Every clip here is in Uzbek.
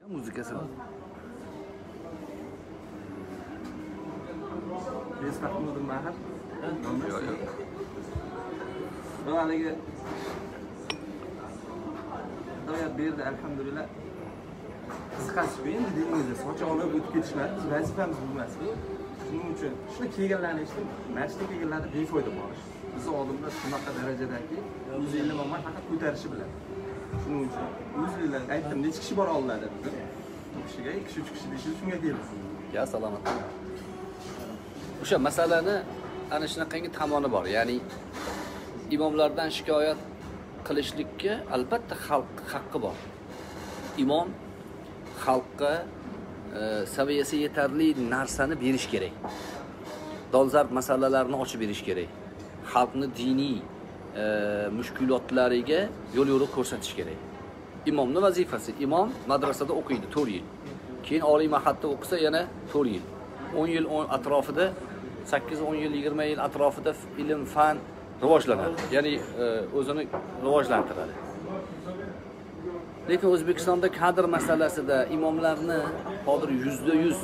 Muzikasi bor. Biz qatnashdim mahal. Yo'q, yo'q. Bu haligi doyat berdi alhamdulillah. Qiziqasiz endi dengizda sochi olib o'tib ketishmadi. Biz vazifamiz bu emas. Shuning uchun shuni kelganlarni eshitdim. Masjidga kelganlarni befoyda borish. Biz oldimda shunaqa darajadagi 150 ming faqat ko'tarishi bilan. Shuning uchun 150 aytdim, necha kishi bora oladi dedim. Kishiga 2-3 kishi deyishdi, shunga keldi. Ya salomat. O'sha masalani ana shunaqangi tomoni bor. Ya'ni imomlardan shikoyat qilishlikka albatta xalq haqqi bor. Imom xalqqa saviyasi yetarli narsani berish kerak. Dolzarb masalalarni ochib berish kerak. Xalqni diniy mushkulotlariga yo'l yo'riq ko'rsatish kerak. Imomning vazifasi, imom madrasada o'qiydi 4 yil. Keyin oliy mahatda o'qisa yana 4 yil. 10 yil atrofida 8-10 yil, 20 yil atrofida ilm, fan rivojlanadi. Ya'ni o'zini rivojlantiradi. Lekin O'zbekistonda kadr masalasida imomlarni hozir %100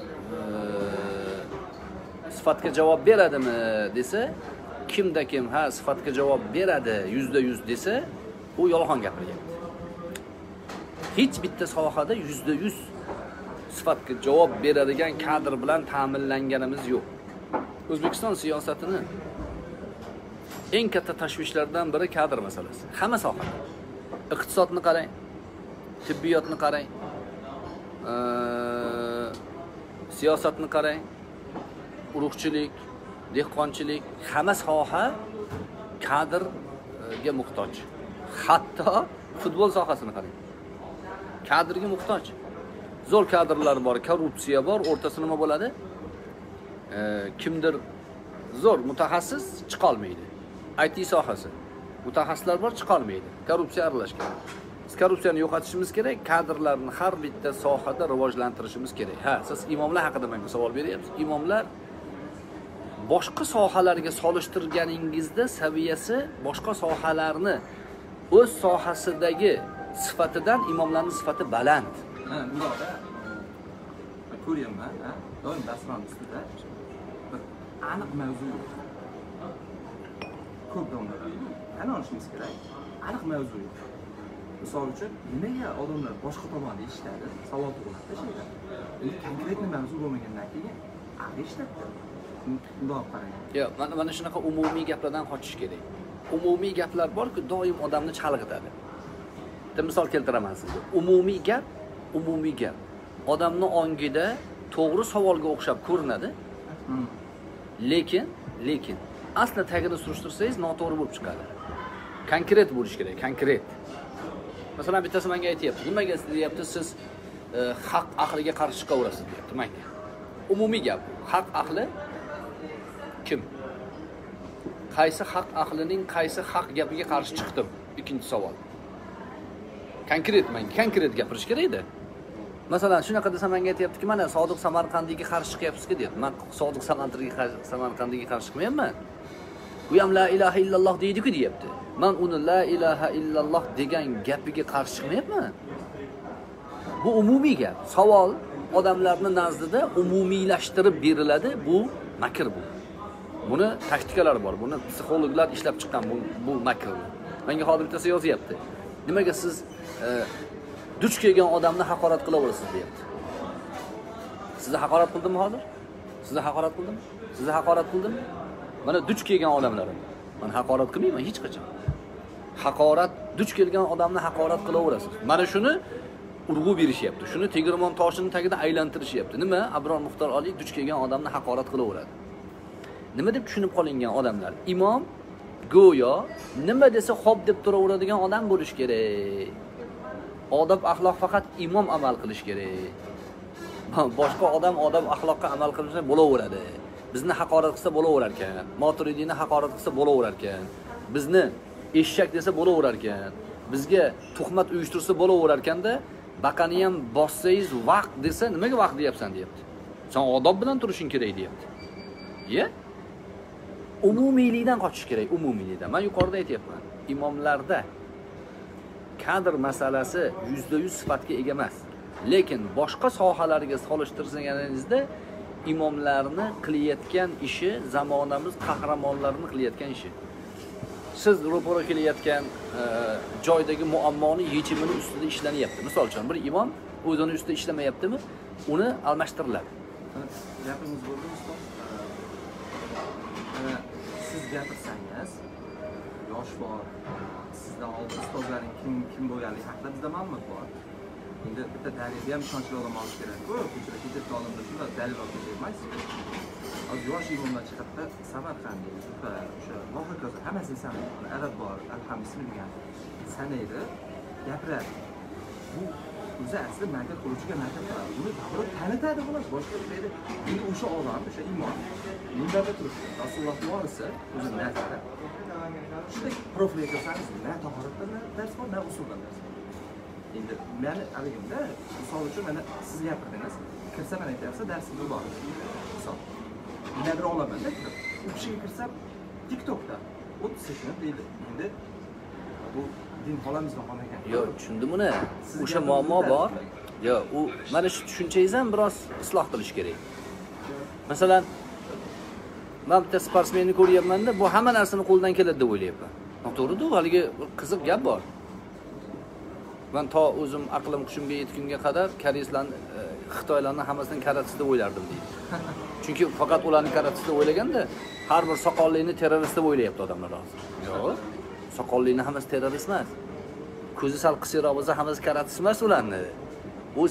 sifatga javob beradimi desa, kimda kim ha sifatga javob beradi %100 desa, u yolg'on gapiryapti. Hech bitta sohada %100 sifatga javob beradigan kadr bilan ta'minlanganimiz yo'q. O'zbekiston siyosatini eng katta tashvishlardan biri kadr masalasi. Hamma sohada. Iqtisodni qarang, tibbiyotni qarang, siyosatni qarang, urug'chilik, dehqonchilik, hamma soha kadrga muhtoj. Hatto futbol sohasini qarang. Kadrga muhtoj. Zo'r kadrlar bor, korrupsiya bor, o'rtasi nima bo'ladi? Kimdir zo'r mutaxassis chiqa olmaydi. IT sohasi. Mutaxassislar bor, chiqa olmaydi. Korrupsiya aralashgan. Biz korrupsiyani yo'qotishimiz kerak, kadrlarni har bitta sohada rivojlantirishimiz kerak. Ha, siz imomlar haqida menga savol beryapsiz. Imomlar boshqa sohalarga solishtirganingizda saviyasi boshqa sohalarni o'z sohasidagi sifatidan imomlarning sifati baland. Ha, bularda ko'ryapman, ha. Doim dasturxon ustida bir aniq mavzu yo'q. Ko'p domlalar. Qani olishimiz kerak? Aniq mavzu yo'q. Misol uchun, nimaga odamlar boshqa tomonda eshitadi? Savol tug'iladi shayda. Endi konkretni mavzu bo'lmagandan keyin eshitadi. Bundoq qarang. Yo'q, mana shunaqa umumiy gaplardan qochish kerak. Umumiy gaplar bor-ku, doim odamni chalg'itadi. Bitta misol keltiraman sizga. Umumiy gap odamning ongida to'g'ri savolga o'xshab ko'rinadi. Lekin asli tagini surishtirsangiz noto'g'ri bo'lib chiqadi. Konkret bo'lish kerak, konkret. Masalan, bittasi menga aytayapti. Nimaga deyapti, siz haq aqliga qarshi chiqaverasiz deyapti menga. Umumiy gap. Haq aqli kim? Qaysi haq aqlining qaysi haq gapiga qarshi chiqdim? Ikkinchi savol. Konkret gapirish kerak-da. Masalan, shunaqa desam menga aytayaptiki, mana Sodiq Samarqandiyga qarshi chiqyapsiz-ku deyapti. Men Sodiq Samarqandiyga qarshi chiqmayapman. U ham la ilaha illalloh deydi-ku deyapti. Men uni la ilaha illalloh degan gapiga qarshi chiqmayapman. Bu umumiy gap. Savol odamlarning nazdida umumiylashtirib beriladi. Bu makr bu. Buni taktikalari bor. Buni psixologlar ishlab chiqqan bu makrni. Menga hozir bittasi yozyapti. Nimaga siz duch kelgan odamni haqorat qilaverasiz deyapti. Sizni haqorat qildimmi hozir? Sizni haqorat qildimmi? Sizni haqorat qildimmi? Mana duch kelgan odamlarim. Men haqorat qilmayman hech qachon. Haqorat duch kelgan odamni haqorat qilaverasiz. Mana shuni urg'u berishyapti. Shuni tegirmon toshining tagida aylantirishyapti. Nima? Abror Muxtor Oliy duch kelgan odamni haqorat qilaveradi. Nima deb tushunib qolingan odamlar? Imom go'yo nima desa xo'p deb turaveradigan odam bo'lish kerak. Odob axloq faqat imom amal qilish kerak. Boshqa odam odob axloqqa amal qilsa bo'laveradi. Bizni haqorat qilsa bo'laverar ekan. Moturidiyni haqorat qilsa bo'laverar ekan. Bizni eshak desa bo'laverar ekan. Bizga tuhmat uyushtirsa bo'laverar ekanda, baqani ham bossangiz vaqt desa, nimaga vaqt deyapsan deyapti. Sen odob bilan turishing kerak deyapti. Ye? Umumiylikdan qochish kerak, umumiylikdan. Men yuqorida aytayapman. Imomlarda kadr masalasi %100 sifatga ega emas. Lekin boshqa sohalarga solishtirsaningizda imomlarni qilayotgan ishi zamonamiz qahramonlarini qilayotgan ishi. Siz ro'para kelayotgan joydagi muammoni yechimini ustida ishlanyapti. Misol uchun bir imom o'zini ustida ishlamayaptimi, uni almashtiriladi. Gapingiz bo'ldi ustoz. Siz gapirsangiz, yosh bor, sizdan oldin ustozlaring kim bo'lganligi haqida bizda ma'lumot bor. Endi bitta dalilni ham ishonchli odam olish kerak-ku. Ko'chada ketib olimda shunda dalil olib kelmaysiz. Az yosh imomlar chiqibdi, Samarqand, o'sha hokazo hammasini sanaydi. Arab bor, alhamdulillah bilgan. Sanaydi, gapiradi. Bu o'zi asli ma'qul qiluvchiga ma'qul qiladi. Uni to'g'ri tanitadi xolos, boshqa deydi. Endi o'sha odam, o'sha imom minbarda turibdi. Rasululloh vorisi o'zini nazarda. Shunday profil qilsangiz, na tahoratdan dars bor, na usuldan dars bor. Endi meni aligimda, misol uchun mana siz gapirdingiz, kirsa mana aytyapsiz, darsingiz bor. Misol. Nadir olamanda kirib, u kishiga kirsam TikTokda 30 sekund deydi. Endi bu din xolamizga qolmagan. Yo'q, tushundim uni. O'sha muammo bor. Yo'q, u mana shu tushunchangizni ham biroz isloh qilish kerak. Masalan, men bitta sportsmenni ko'ryapmanda, bu hamma narsani qo'ldan keladi deb o'ylayapman. To'g'ri-ku, haligi qiziq gap bor. Men to o'zim aqlim hushimga yetgunga qadar koreyslarni, xitoylarni hammasini karatisi deb o'ylardim deydi. Chunki faqat ularni karatisi deb o'ylaganda, har bir soqollini terrorist deb o'ylayapti odamlar hozir. Yo'q. Soqollini hammasi terrorist emas. Ko'zi sal qisiroq bo'lsa hammasi karatisi emas ularni. Bu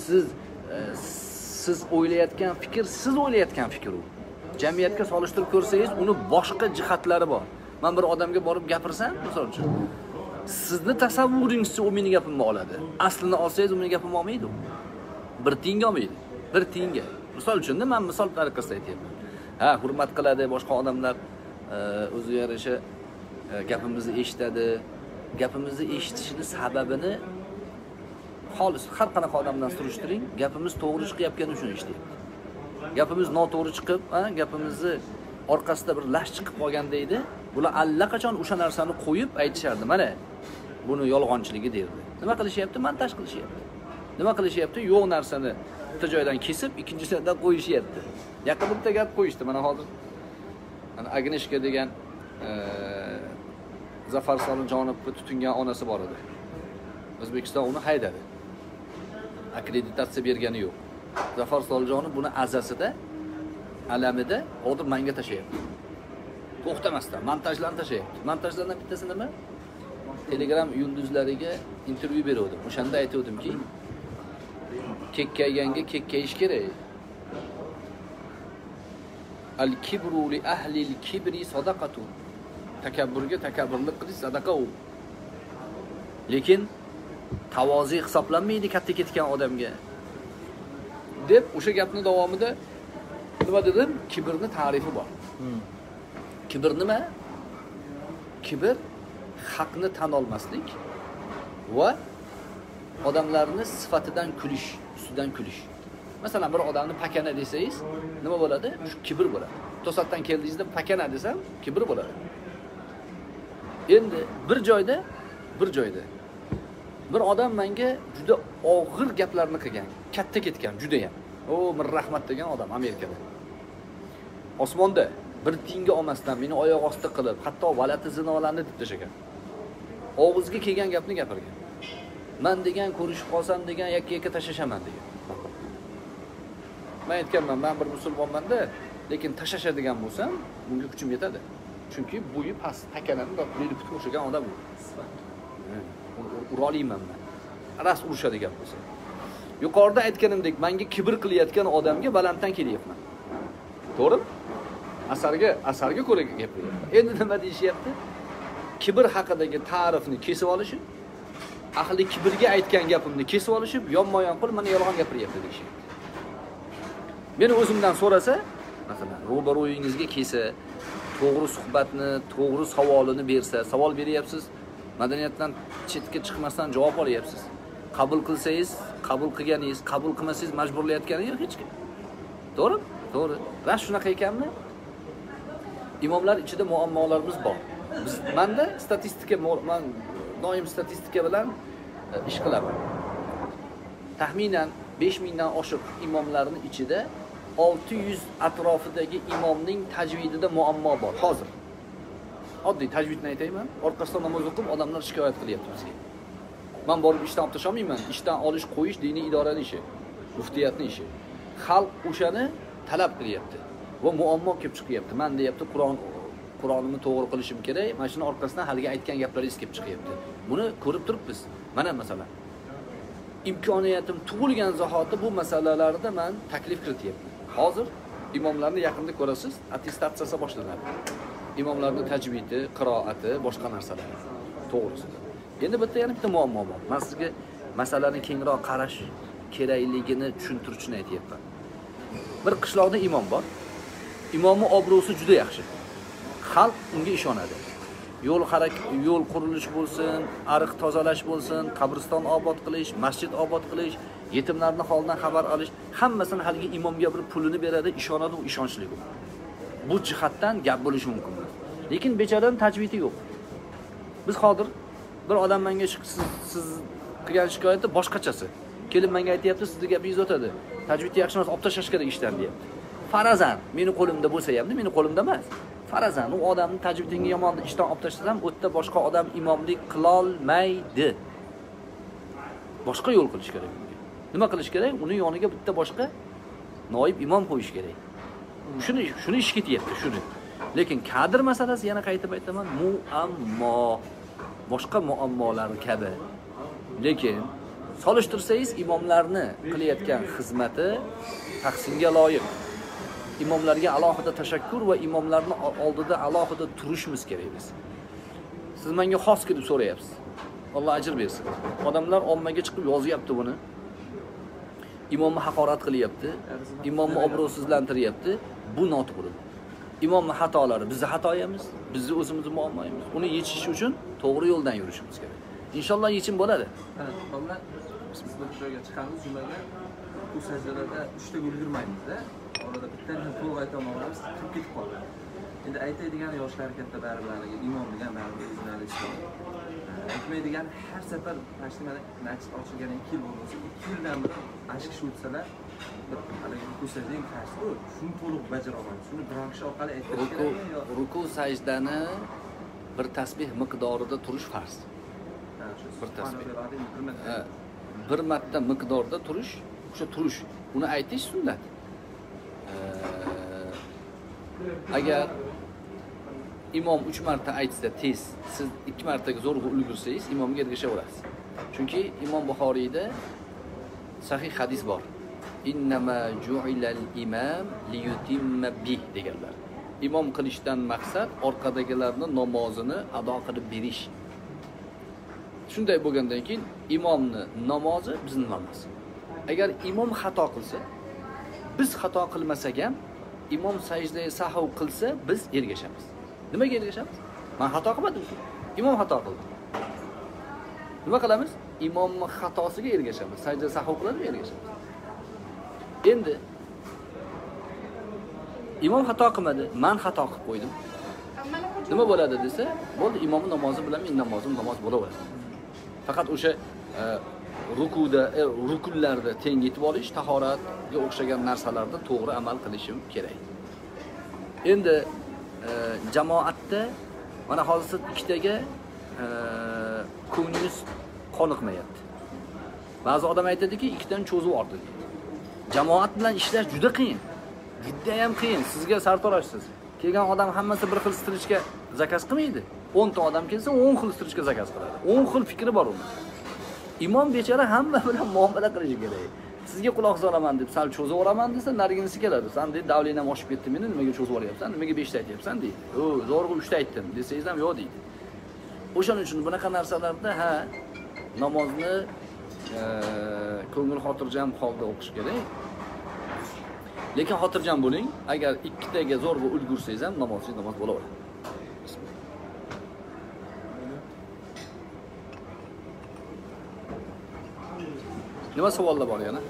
siz o'ylayotgan fikr, siz o'ylayotgan fikr u. Jamiyatga solishtirib ko'rsangiz, uni boshqa jihatlari bor. Men bir odamga borib gapirsam, misol uchun, sizni tasavvuringizcha u meni gapimni oladi. Aslini olsangiz, u meni gapimni olmaydi. Bir tiyinga olmaydi. Bir tiyinga. Misol uchun men misol tariqasida aytyapman. Ha, hurmat qiladi boshqa odamlar, o'zi yarasha gapimizni eshitadi. Gapimizni eshitishini sababini xolis har qanaqa odamdan surishtiring, gapimiz to'g'ri chiqayotgani uchun eshityapti. Gapimiz noto'g'ri chiqib, gapimizni orqasida bir lash chiqib qolganda edi, bular allaqachon o'sha narsani qo'yib aytishardi. Mana buni yolg'onchiligi derdi. Nima qilishyapti? Montaj qilishyapti. Nima qilishyapti? Yo'q narsani bitta joydan kesib, ikkinchisidan qo'yishyapti. Yaqinda bitta gap qo'yishdi. Mana hozir Agneshka degan Zafar Solijonovni tutingan onasi bor edi. O'zbekiston uni haydadi. Akkreditatsiya bergani yo'q. Zafar Solijonov buni azasida, alamida hozir menga tashlayapti. To'xtamasdan montajlarni tashlayapti. Montajlardan bittasi nima? Telegram yulduzlariga intervyu berdim. O'shanda aytuvdimki, kekkayganga kekkayish kerak. Al-kibru li ahli al-kibri sadaqatu. Takabburga takabburlik qilish sadaqa u. Lekin tavozi hisoblanmaydi katta ketgan odamga. Deb o'sha gapni davomida nima dedim? Kibrni ta'rifi bor. Kibr nima? Kibr haqni tan olmaslik va odamlarni sifatidan kulish, ustidan kulish. Masalan, bir odamni pakana desangiz, nima bo'ladi? Shu kibr bo'ladi. To'satdan keldingizda pakana desam, kibr bo'ladi. Endi bir joyda bir odam menga juda og'ir gaplarni qilgan, katta ketgan, juda ham. O, Mir Rahmat degan odam Amerikada. Osmonda bir tiyinga olmasdan meni oyoq osti qilib, hatto valati zinolarni deb tashagan. Og'izga kelgan gapni gapirgan. Men degan ko'rishib qolsam degan yakka-yakka tashashaman degan. Men aytganman, men bir musulmonman-da, lekin tashashadigan bo'lsam, bunga kuchim yetadi. Chunki bo'yi past, takanani belib tutib o'xshagan odam u. Ura olmayman men. Ras urishadigan bo'lsa. Yuqorida aytganimdek, menga kibr qilayotgan odamga balanddan kelyapman. To'g'rimi? Asarga ko'ra gapiryapman. Endi nima deyishyapti? Kibr haqidagi ta'rifni kesib olishib, ahli kibrga aytgan gapimni kesib olishib, yonma-yon qilib meni yolg'on gapiryapti deyishyapti. Meni o'zimdan so'rasa, masalan, ro'baro'yingizga kelsa, to'g'ri suhbatni, to'g'ri savolini bersa, savol beryapsiz, madaniyatdan chetga chiqmasdan javob olyapsiz. Qabul qilsangiz, qabul qilganingiz, qabul qilmasangiz majburlayotgani yo'q hech kim. To'g'rimi? To'g'ri. Va shunaqa ekanmi? Imomlar ichida muammolarimiz bor. Menda statistika, men doim statistika bilan ish qilaman. Taxminan 5000 dan oshiq imomlarning ichida 600 atrofidagi imomning tajvidida muammo bor hozir. Oddiy tajvidni aytayman. Orqasidan namoz o'qib odamlar shikoyat qilyapti bizga. Men borib ishdan olib tashamayman. Ishdan olish qo'yish diniy idoraning ishi, muftiyatning ishi. Xalq o'shani talab qilyapti va muammo kelib chiqyapti. Men deyapti, Qur'onimni to'g'ri qilishim kerak. Mana shuni orqasidan haliga aytgan gaplaringiz kelib chiqyapti. Buni ko'rib turibmiz. Mana masalan, imkoniyatim tug'ilgan zahoti bu masalalarda men taklif kirityapman. Hozir imomlarni yaqinda ko'rasiz, attestatsiyasi boshlanadi. Imomlarning tajvidi, qiroati, boshqa narsalar to'g'risida. Endi yana bitta muammo bor. Men sizga masalani kengroq qarash kerakligini tushuntirishni aytyapman. Bir qishloqda imom bor. Imomning obro'si juda yaxshi. Xalq unga ishonadi. Yo'l qurilish bo'lsin, ariq tozalash bo'lsin, qabriston obod qilish, masjid obod qilish, yetimlarning holidan xabar olish, hammasini haligi imomga bir pulini beradi, ishonadi, u ishonchli bu. Bu jihatdan gap bo'lishi mumkin. Lekin bechoraning tajvidi yo'q. Biz hozir bir odam menga siz qilgan shikoyati boshqachasi. Kelib menga aytayapti, sizning gapingiz o'tadi. Tajvid yaxshi emas, olib tashlash kerak ishdan deyapti. Farazan, meni qo'limda bo'lsa ham, meni qo'limda emas. Farazan, u odamning tajvidini yomon ishdan olib tashlasam, o'tda boshqa odam imomlik qila olmaydi. Boshqa yo'l qilish kerak unga. Nima qilish kerak? Uni yoniga bitta boshqa noib imom qo'yish kerak. Shuni ish ketyapti, shuni. Lekin kadr masalasi yana qaytib aytaman, muammo. Boshqa muammolar kabi. Lekin solishtirsangiz imomlarni qilayotgan xizmati tahsinga loyiq. Imomlarga alohida tashakkur va imomlarning oldida alohida turishimiz kerak biz. Siz menga xos kelib so'rayapsiz. Alloh ajr bersin. Odamlar ommaga chiqib yozyapti buni. Imomni haqorat qilyapti, imomni obro'sizlantiryapti. Bu noto'g'ri. Imomning xatolari bizning xatoyimiz, bizning o'zimizning muammoyimiz. Uni yechish uchun to'g'ri yo'ldan yurishimiz kerak. Inshaalloh yechim bo'ladi. Domla, biz bir joyga chiqamiz, jumaga bu sajdalarda 3 ta ulgurmaymiz-da. Orada bittani to'g'ri ayta olmaymiz, turib ketib qoladi. Endi aytadigan yoshlar katta baribir imom degan baribir jurnalist. Aytmaydigan har safar mashina masjid ochilganidan 2 yil bo'lsa, 2 yildan bir ashk o'tsalar, haligi ko'rsatgan qarshi, shuni to'liq bajara olmaydi. Shuni bir kishi orqali aytirish kerak. Ruku sajdani bir tasbih miqdorida turish farz. Bir tasbih. Bir marta miqdorda turish, o'sha turish, uni aytish sunnat. Agar imom 3 marta aytsa tez, siz 2 martaga zo'rg'a ulgursangiz, imomga ergashaverasiz. Chunki Imom Buxoriyda sahih hadis bor. Innama ju'ilal imam liyutimma bih deganlar. Imom qilishdan maqsad orqadagilarning namozini ado qilib berish. Shunday bo'lgandan keyin imomning namozi bizning namoz. Agar imom xato qilsa, biz xato qilmasak ham, imom sajdaga sahv qilsa, biz ergashamiz. Nimaga ergashamiz? Men xato qilmadim. Imom xato qildi. Nima qilamiz? Imomning xatosiga ergashamiz. Sajda sahv qiladimi, ergashamiz. Endi imom xato qilmadi, men xato qilib qo'ydim. Nima bo'ladi desa, bo'ldi, imomning namozi bilan mening namozim namoz bo'laveradi. Faqat o'sha rukuda, rukunlarda teng yetib olish, tahoratga o'xshagan narsalarda to'g'ri amal qilishim kerak. Endi jamoatda mana hozir ikkitaga ko'nglingiz qoniqmayapti. Ba'zi odam aytadiki, ikkidan cho'zib ordi. Jamoat bilan ishlash juda qiyin. Juda ham qiyin. Sizga sartorashsiz. Kelgan odam hammasi bir xil stirishga zakaz qilmaydi. 10 ta odam kelsa 10 xil stirishga zakaz qiladi. 10 xil fikri bor uning. Imom bechora hamma bilan muomala qilishi kerak. Sizga quloq solaman deb sal cho'zib oraman desa, nariginisi keladi. Sen deydi, davlenam oshib ketdi meni, nimaga cho'zib oryapsan? Nimaga 5 ta aytyapsan deydi. "O, zo'rg'a 3 ta aytdim" desangiz ham yo'q deydi. O'shaning uchun bunaqa narsalarda namozni ko'ngil xotirjam holda o'qish kerak. Lekin xotirjam bo'ling. Agar ikkitaga zo'rg'a ulgursangiz ham namozingiz namoz bo'laveradi. Nima savollar bor yana?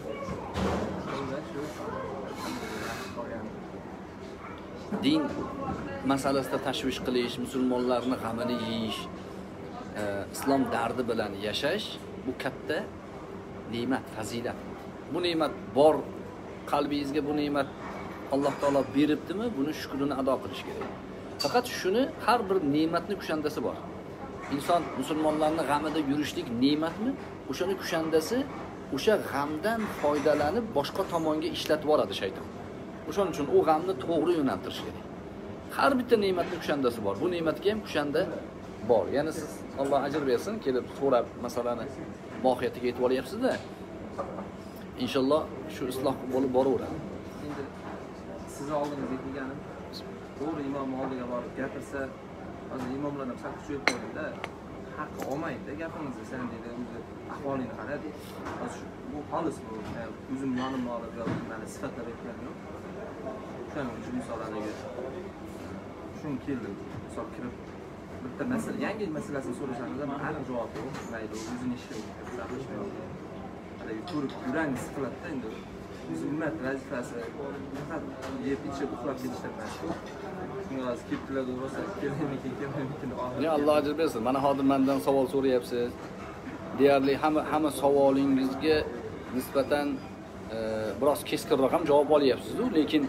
Din masalasida tashvish qilish, musulmonlarning g'amini yeyish, islom dardi bilan yashash bu katta ne'mat, fazilat. bu ne'mat bor, qalbingizga bu ne'mat Alloh taolo beribdimi, buni shukrini ado qilish kerak. Faqat shuni har bir ne'matning kushandasi bor. Inson musulmonlarning g'amida yurishlik ne'matmi? O'shani kushandasi o'sha g'amdan foydalanib boshqa tomonga ishlatib yuboradi shayton. O'shaning uchun u g'amni to'g'ri yo'naltirish kerak. Har bitta ne'matning kushandasi bor. Bu ne'matga ham kushanda bor. Ya'ni siz Alloh ajr bersin, kelib so'rab masalani mohiyatiga yetib olyapsiz-da. Inshaalloh shu isloh bo'lib boraveradi. Endi sizni oldingizga kelganim to'g'ri imom oldiga borib gapirsa, hozir imomlar ham sal kuchayib qo'ydi-da. Haqqi olmaydi gapingizni, sen deydi, o'zi ahvolingni qara deydi. Hozir bu xolis bu, o'zim yonimni olib yoki meni sifatlab aytganim yo'q. Shuning uchun misollarga shun keldim. Misol kirib bitta masala, yangi masalasini so'rasangiz ham aniq javob yo'q. Mayli, o'zini ishi yo'q. Haligi ko'rib yurang siqiladi-da endi. Biz ummat vazifasi faqat yeb ichib uxlab ketishdan emas. Shunga hozir kelibdilar bo'lsa, kelmaymikin Ya Alloh ajr bersin. Mana hozir mendan savol so'rayapsiz. Deyarli hamma savolingizga nisbatan biroz keskinroq ham javob olyapsiz-ku, lekin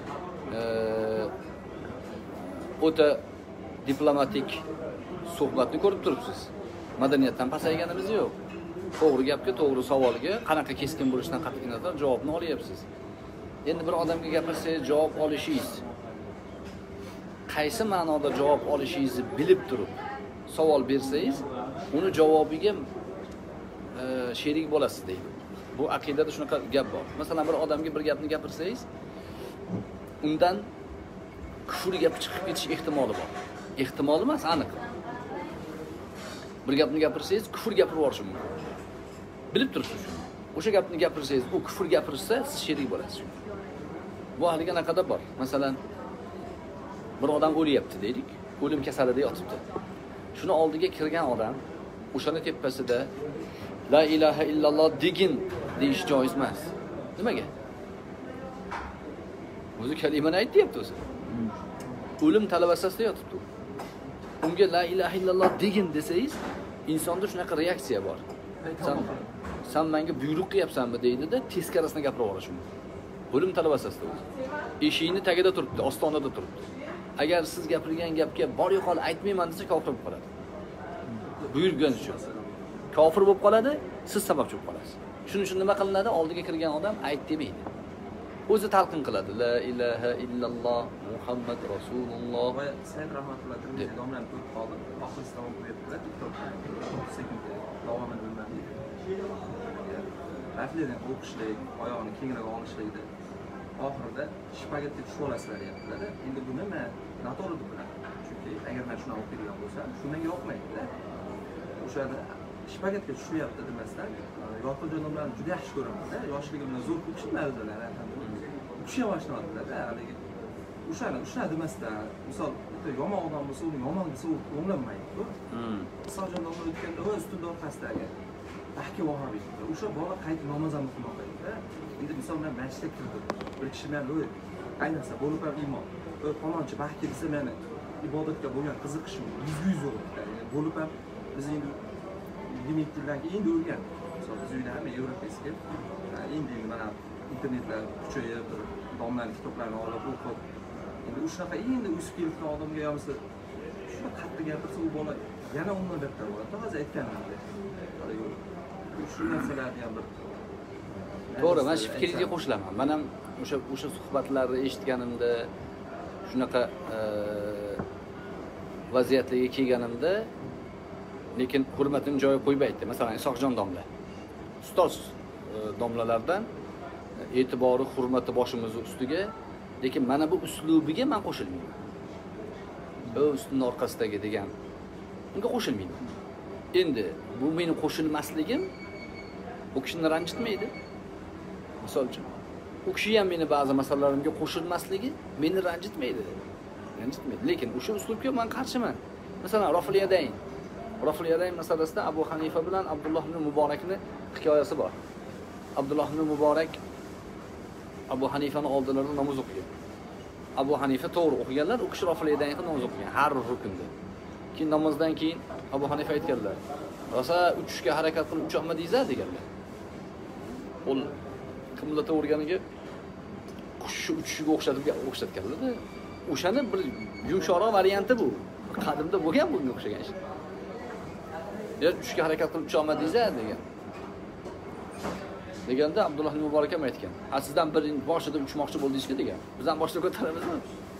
o'ta diplomatik suhbatni ko'rib turibsiz. Madaniyatdan pasayganimiz yo'q. To'g'ri gapga, to'g'ri savolga qanaqa keskin bo'lishidan qat'iy nazar javobni olyapsiz. Endi bir odamga gapirsangiz javob olishingiz, qaysi ma'noda javob olishingizni bilib turib savol bersangiz, uni javobiga sherik bo'lasiz deydi. Bu aqidada shunaqa gap bor. Masalan, bir odamga bir gapni gapirsangiz, undan kufr gapi chiqib ketish ehtimoli bor. Ehtimol emas, aniq. Bir gapni gapirsangiz, kufr gapirib yuborishi mumkin. Bilib turibsiz shuni. O'sha gapni gapirsangiz, u kufr gapirsa, siz sherik bo'lasiz. Bu haliga naqada bor. Masalan, bir odam o'lyapti deylik, o'lim kasalida yotibdi. Shuni oldiga kirgan odam o'shani tepasida la ilaha illalloh degin deyish joiz emas. Nimaga? O'zi kalimani aytdi-yapti o'zi. O'lim talabasasida yotibdi. Unga la ilaha illalloh degin desangiz, insonda shunaqa reaksiya bor. Sen menga buyruq qilyapsanmi deydi-da, teskarasini gapirib yuborish mumkin. O'lim talabasasida o'zi. Eshikni tagida turibdi, ostonada turibdi. Agar siz gapirgan gapga bor yo'qol aytmayman desa, kofir bo'lib qoladi. Buyurgan uchun. Kofir bo'lib qoladi, siz sababchi bo'lib qolasiz. Shuning uchun nima qilinadi? Oldiga kirgan odam ayt demaydi. O'zi talqin qiladi. La ilaha illalloh Muhammad Rasululloh. Va Said rahmatulloh Tirmiziy domlani ko'rib qoldim. Oxirida davom etdilar. Sekin davomini bilmadim. Raflidan o'qishlik, oyog'ini kengroq olishlikda oxirida shpagetga tushib olasizlar deyaptilar. Endi bu nima? Noto'g'ri deb bilaman. Chunki agar men shuni o'qiydigan bo'lsam, shundan menga yoqmaydi-da. O'shada shpagetga tushyapti demasdan, yoqil joylarni juda yaxshi ko'raman-da. Yoshligimda zo'r ko'pchiliklar o'zlari alhamdulillah. O'sha boshlanadilar-da, haligi o'shani demasdan, misol yomon odam bo'lsa, uni yomon desa o'nglanmaydi-ku. Misoljon domla o'tganda ustunda orqasidagi ahki vahobiy. O'sha bola qaytib namoz ham o'qimoqda. Endi misol men masjidga kirdim. Bir kishi meni ayniqsa bo'lib ham imom. Palonchi bahki desa meni ibodatga bo'lgan qiziqishim yuz o'rdi. Bo'lib ham biz endi 20 yildan keyin o'rgan. Misol biz uyda ham evropeskiy. Endi mana internetlar kuchayib, domlaning kitoblarini olib o'qib. Endi o'shaqa endi o'sib kelgan odamga yomsa shuna qattiq gapirsa u bola yana undan bettar bo'ladi. Hozir aytganimdek. Shu narsalarni ham bir to'g'ri, men shu fikringizga qo'shilaman. Men ham o'sha suhbatlarni eshitganimda, shunaqa vaziyatlarga kelganimda, lekin hurmatini joyiga qo'yib aytdi. Masalan, Isoqjon domla. Ustoz domlalardan e'tibori, hurmati boshimiz ustiga, lekin mana bu uslubiga men qo'shilmayman. Bu ustunning orqasidagi degan unga qo'shilmayman. Endi bu meni qo'shilmasligim u kishini ranjitmaydi. Misol uchun, u kishi ham meni ba'zi masalalarimga qo'shilmasligi meni ranjitmaydi. Lekin o'sha uslubga men qarshiman. Masalan, Rafliyadayn masalasida Abu Hanifa bilan Abdulloh ibn Muborakning hikoyasi bor. Abdulloh ibn Muborak Abu Hanifani oldilarida namoz o'qigan. Abu Hanifa to'g'ri o'qiganlar, u kishi Rafliyadayn namoz o'qigan har rukunda. Keyin namozdan keyin Abu Hanifa aytganlar, "Rosa uchishga harakat qilib ucholmadingiz-a?" deganlar. U qimirlataverganiga qush uchishiga o'xshatganlar-da. O'shani bir yumshoqroq varianti bu. Qadimda bo'lgan bunga o'xshagan ish. Ya tushga harakat qilib ucha olmadingiz-a degan. Deganda Abdulloh ibn Muborak ham aytgan. Ha sizdan bir boshida uchmoqchi bo'ldingiz-ku degan. Biz ham boshida ko'taramizmi?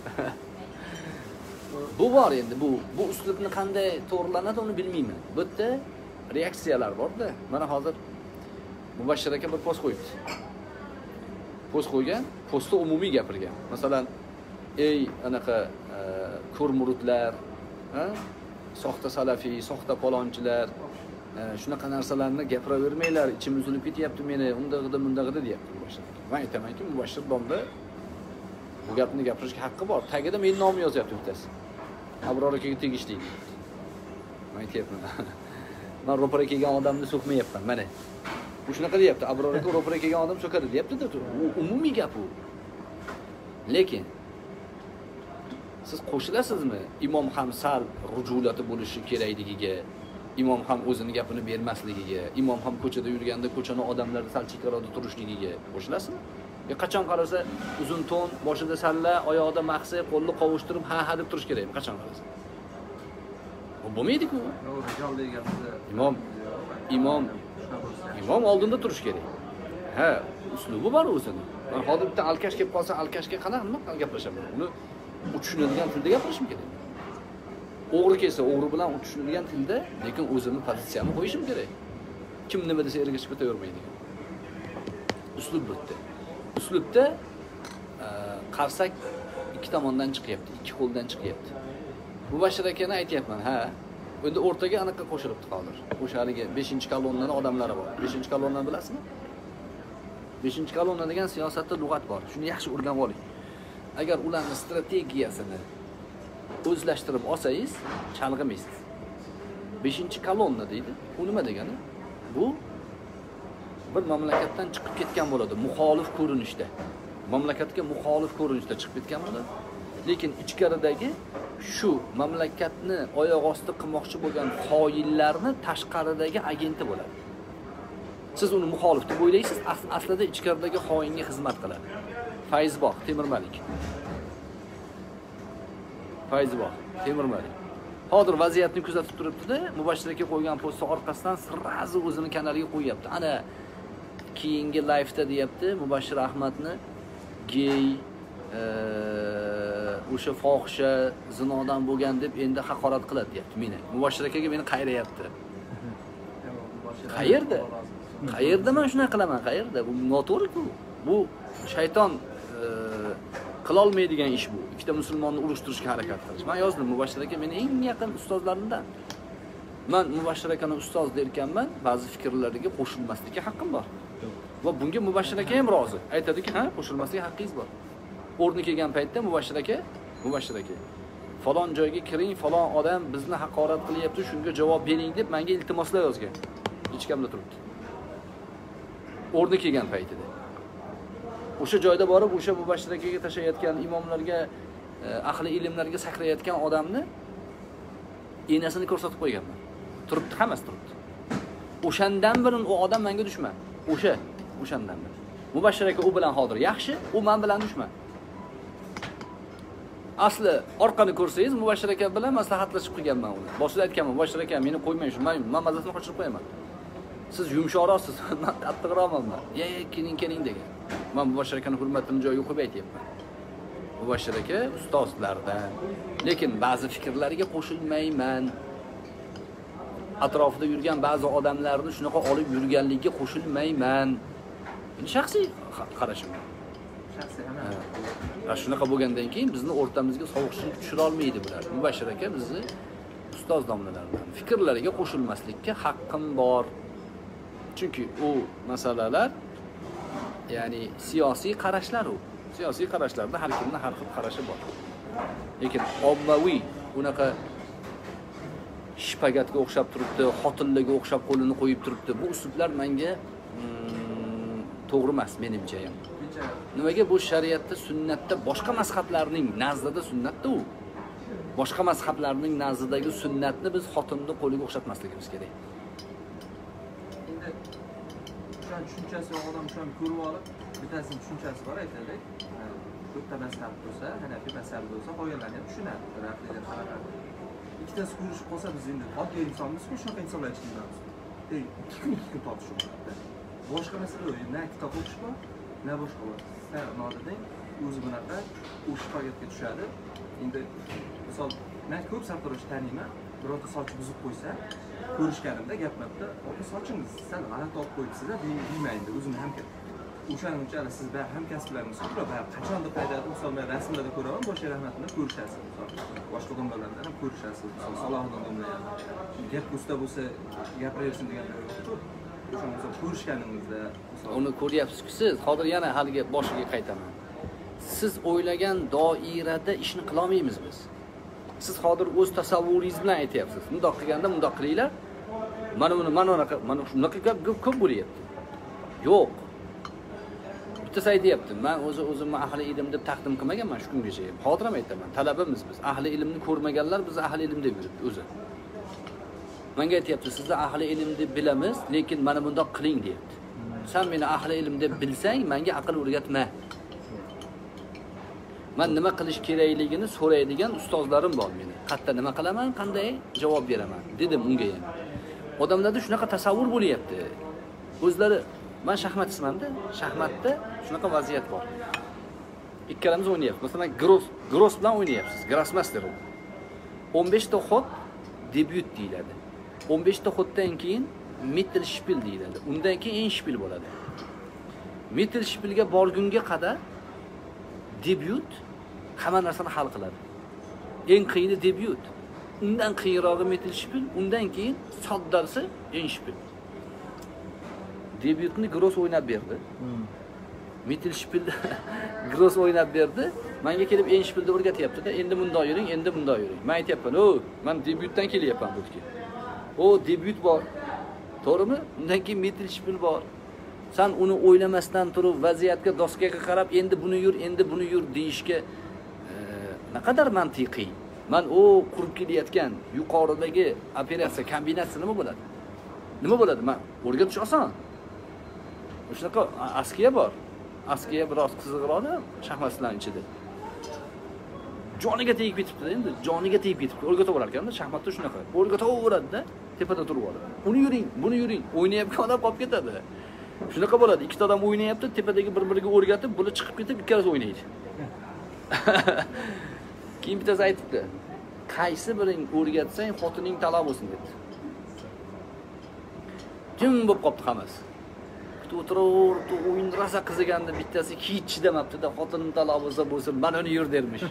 Bu bor endi bu uslubni qanday to'g'rilanadi uni bilmayman. Bu yerda reaksiyalar bor-da. Mana hozir Mubashshir aka bir post qo'yibdi. Post qo'ygan, postda umumiy gapirgan. Masalan, ey anaqa ko'rmurutlar, ha? Soxta salafiy, soxta palonchilar, shunaqa narsalarni gapiravermanglar, ichim uzilib ketyapti meni, undag'ida deyapti Mubashshir. Men aytamanki, Mubashshir domda bu gapni gapirishga haqqi bor. Tagida men nomim yozyapti bittasi. Abror akaga tegishli. Men aytayapman. Men ro'para kelgan odamni so'kmayapman, mana. Bu shunaqa deyapti. Abror aka ro'para kelgan odam so'kadi deyapti-da. U umumiy gap u. Lekin siz qo'shilasizmi? Imom ham sal rujulati bo'lishi kerakligiga, imom ham o'zini gapini bermasligiga, imom ham ko'chada yurganda ko'chani odamlar sal chekkaroqda turishligiga qo'shilasizmi? Qachon qarasa uzun to'n, boshida salla, oyoqda mahsi, qo'lni qovushtirib ha deb turish kerakmi? Qachon qarasa? Bu bo'lmaydi-ku. Imom oldinda turish kerak. Ha, uslubi bor o'zini. Men hozir bitta alkash kelib qolsa, alkashga qanaqa nima gaplashaman? Uni u tushunadigan tilda gapirishim kerak. O'g'ri kelsa, o'g'ri bilan u tushunadigan tilda, lekin o'zimni pozitsiyamni qo'yishim kerak. Kim nima desa ergashib ketavermaydi. Uslub bitta. Uslubda qarsak ikki tomondan chiqyapti, ikki qo'ldan chiqyapti. Bu Mubashshir akani aytayapman, ha. Endi o'rtaga anaqa qo'shilibdi hozir. O'sha haligi 5-kolonnani odamlari bor. 5-kolonnani bilasizmi? 5-kolonna degan siyosatda lug'at bor. Shuni yaxshi o'rganib oling. Agar ularning strategiyasini o'zlashtirib olsangiz, chalg'imaysiz. 5-kolonna deydi. U nima degani? Bu bir mamlakatdan chiqib ketgan bo'ladi, muxolif ko'rinishda. Mamlakatga muxolif ko'rinishda chiqib ketgan bo'ladi. Lekin ichkaridagi shu mamlakatni oyoq osti qilmoqchi bo'lgan xoinlarni tashqaridagi agenti bo'ladi. Siz uni muxolif deb o'ylaysiz, aslida ichkaridagi xoinga xizmat qiladi. Fayzbog', Temirmalik. Fayzbog', Temirmalik. Hozir vaziyatni kuzatib turibdi-da, Mubashshir aka qo'ygan postni orqasidan sirrazi o'zini kanaliga qo'yapti. Ana keyingi live'da deyapti, Mubashshir Ahmadni gay, o'sha fohisha, zinodan bo'lgan deb endi haqorat qiladi deyapti meni. Mubashshir akaga meni qayrayapti. Qayerda? Qayerda men shunday qilaman? Qayerda? Bu noto'g'ri-ku. Bu shayton qila olmaydigan ish bu. Ikkita musulmonni urushtirishga harakat qilish. Men yozdim, Mubashshir aka meni eng yaqin ustozlarimdan. Men Mubashshir akani ustoz derkanman, ba'zi fikrlariga qo'shilmaslikka haqqim bor. Va bunga Mubashshir aka ham rozi. Aytadiki, ha, qo'shilmaslikka haqqingiz bor. O'rni kelgan paytda Mubashshir aka, falon joyga kiring, falon odam bizni haqorat qilyapti, shunga javob bering deb menga iltimoslar yozgan. Hech kimda turibdi. O'rni kelgan paytida. O'sha joyda borib, o'sha Mubashshir akaga tashayotgan imomlarga, ahli ilmlarga sakrayotgan odamni enasini ko'rsatib qo'yganman. Turibdi, hammasi turibdi. O'shandan beri u odam menga dushman. O'shandan beri. Mubashshir aka u bilan hozir yaxshi, u men bilan dushman. Asli orqani ko'rsangiz, Mubashshir aka bilan maslahatlashib qilganman uni. Boshida aytganman, Mubashshir aka meni qo'ymang, shu men mazasini qochirib qo'yaman. Siz yumshoqroqsiz, men qattiqroqman. Keling degan. Men Mubashshir akani hurmatini joyiga qo'yib aytayapman. Mubashshir aka ustozlardan, lekin ba'zi fikrlariga qo'shilmayman. Atrofida yurgan ba'zi odamlarni shunaqa olib yurganligiga qo'shilmayman. Bu shaxsiy qarashim. Shaxsiy Shunaqa bo'lgandan keyin bizni o'rtamizga sovuqchilik tushira olmaydi bular. Mubashshir aka bizni ustoz domlalardan fikrlariga qo'shilmaslikka haqqim bor. Chunki u masalalar, ya'ni siyosiy qarashlar u. Siyosiy qarashlarda har kimning har xil qarashi bor. Lekin ommaviy unaqa shpagatga o'xshab turibdi, xotinlarga o'xshab qo'lini qo'yib turibdi. Bu uslublar menga to'g'ri emas menimcha ham. Nimaga bu shariatda, sunnatda, boshqa mazhablarning nazdida sunnatda u. Boshqa mazhablarning nazdidagi sunnatni biz xotinni qo'liga o'xshatmasligimiz kerak. Endi tushunchasi odam shuni ko'rib olib, Bittasini tushunchasi bor aytaylik. To'rtta mas'ala bo'lsa, hanafiy mas'ala bo'lsa, qolganlarni ham tushunadi. Raqiblar qanaqa. Ikkitasi ko'rishib qolsa biz endi oddiy insonmiz-ku, shunaqa insonlar ichidamiz. Ikki kun tortishib bo'ladi. Boshqa masala yo'q. Na kitob o'qish bor, na boshqa bor. Sizlar nodidang o'zi bunaqa o'sha pagatga tushadi. Endi misol men ko'p sartarosh taniyman. Birorta sochi buzib qo'ysa, ko'rishganimda gaplarda, "Opa sochingiz sal g'alati olib qo'yibsiz-da" deymaydi. O'zim ham o'shaning uchun siz baribir hamkasblarimiz ko'proq qachondir paydada misol men rasmlarda ko'raman, boshqa rahmat bilan ko'rishasiz. Misol boshqa odamlar bilan ham ko'rishasiz. Misol Salohiddin domla ham gap usta bo'lsa gapiraversin deganlar yo'q-ku. O'sha misol ko'rishganingizda uni ko'ryapsiz-ku siz. Hozir yana haligi boshiga qaytaman. Siz o'ylagan doirada ishni qila olmaymiz biz. Siz hozir o'z tasavvuringiz bilan aytyapsiz. Bundoq qilganda bundoq qilinglar. Mana shunaqa gap ko'p bo'lyapti. Yo'q. Bittasi aytyapti, men o'zimni ahli ilm deb taqdim qilmaganman shu kungacha. Hozir ham aytaman, talabamiz biz. Ahli ilmni ko'rmaganlar biz ahli ilm deb yuribdi o'zi. Menga aytyapti, sizni ahli ilm deb bilamiz, lekin mana bundoq qiling deyapti. Sen meni ahli ilm deb bilsang, menga aql o'rgatma. Men nima qilish kerakligini so'raydigan ustozlarim bor meni. Qayerda nima qilaman, qanday javob beraman dedim unga ham. Odamlarda shunaqa tasavvur bo'lyapti. O'zlari men shaxmatchiman-da, shaxmatda shunaqa vaziyat bor. Ikkalamiz o'ynayapmiz. Masalan, Gross bilan o'ynayapsiz. Grossmaster. 15 ta xod debyut deyiladi. 15 ta xoddan keyin Mittelspiel deyiladi. Undan keyin Endspiel bo'ladi. Mittelspielga borgunga qadar debyut hamma narsani hal qiladi. Eng qiyini debyut. Undan qiyinrog'i Mittelspiel, undan keyin soddasi Endspiel. Debyutni Gross o'ynab berdi. Mittelspielda Gross o'ynab berdi. Menga kelib Endspielda o'rgatyapti-da, endi bundoq yuring, endi bundoq yuring. Men aytayapman, "O, men debyutdan kelyapman bu yerga." O, debyut bor. To'g'rimi? Undan keyin Mittelspiel bor. Sen uni o'ylamasdan turib, vaziyatga, doskaga qarab, endi buni yur deyishga naqadar mantiqiy. Men o qurib kelayotgan yuqoridagi operatsiya kombinatsiya nima bo'ladi? Nima bo'ladi? Men o'rgatish oson. Shunaqa askiya bor. Askiya biroz qiziqroqda shaxmatchilarning ichida. Joniga tegib ketibdi endi, joniga tegib ketibdi. O'rgataverar ekanda, shaxmatda shunaqa. O'rgataveradi-da, tepada turib oladi. Uni yuring, buni yuring. O'ynayotgan odam qolib ketadi. Shunaqa bo'ladi. Ikkita odam o'ynayapti, tepadagi bir-biriga o'rgatib, bular chiqib ketib, ikkalasi o'ynaydi. Keyin bittasi aytibdi, "Qaysi biring o'rgatsang, xotining talab bo'lsin" dedi. Jim bo'lib qolibdi hammasi. O'tirib, o'yin rosa qiziganda bittasi hech chidamabdi-da, xotinim talab bo'lsin, men uni yur dermish.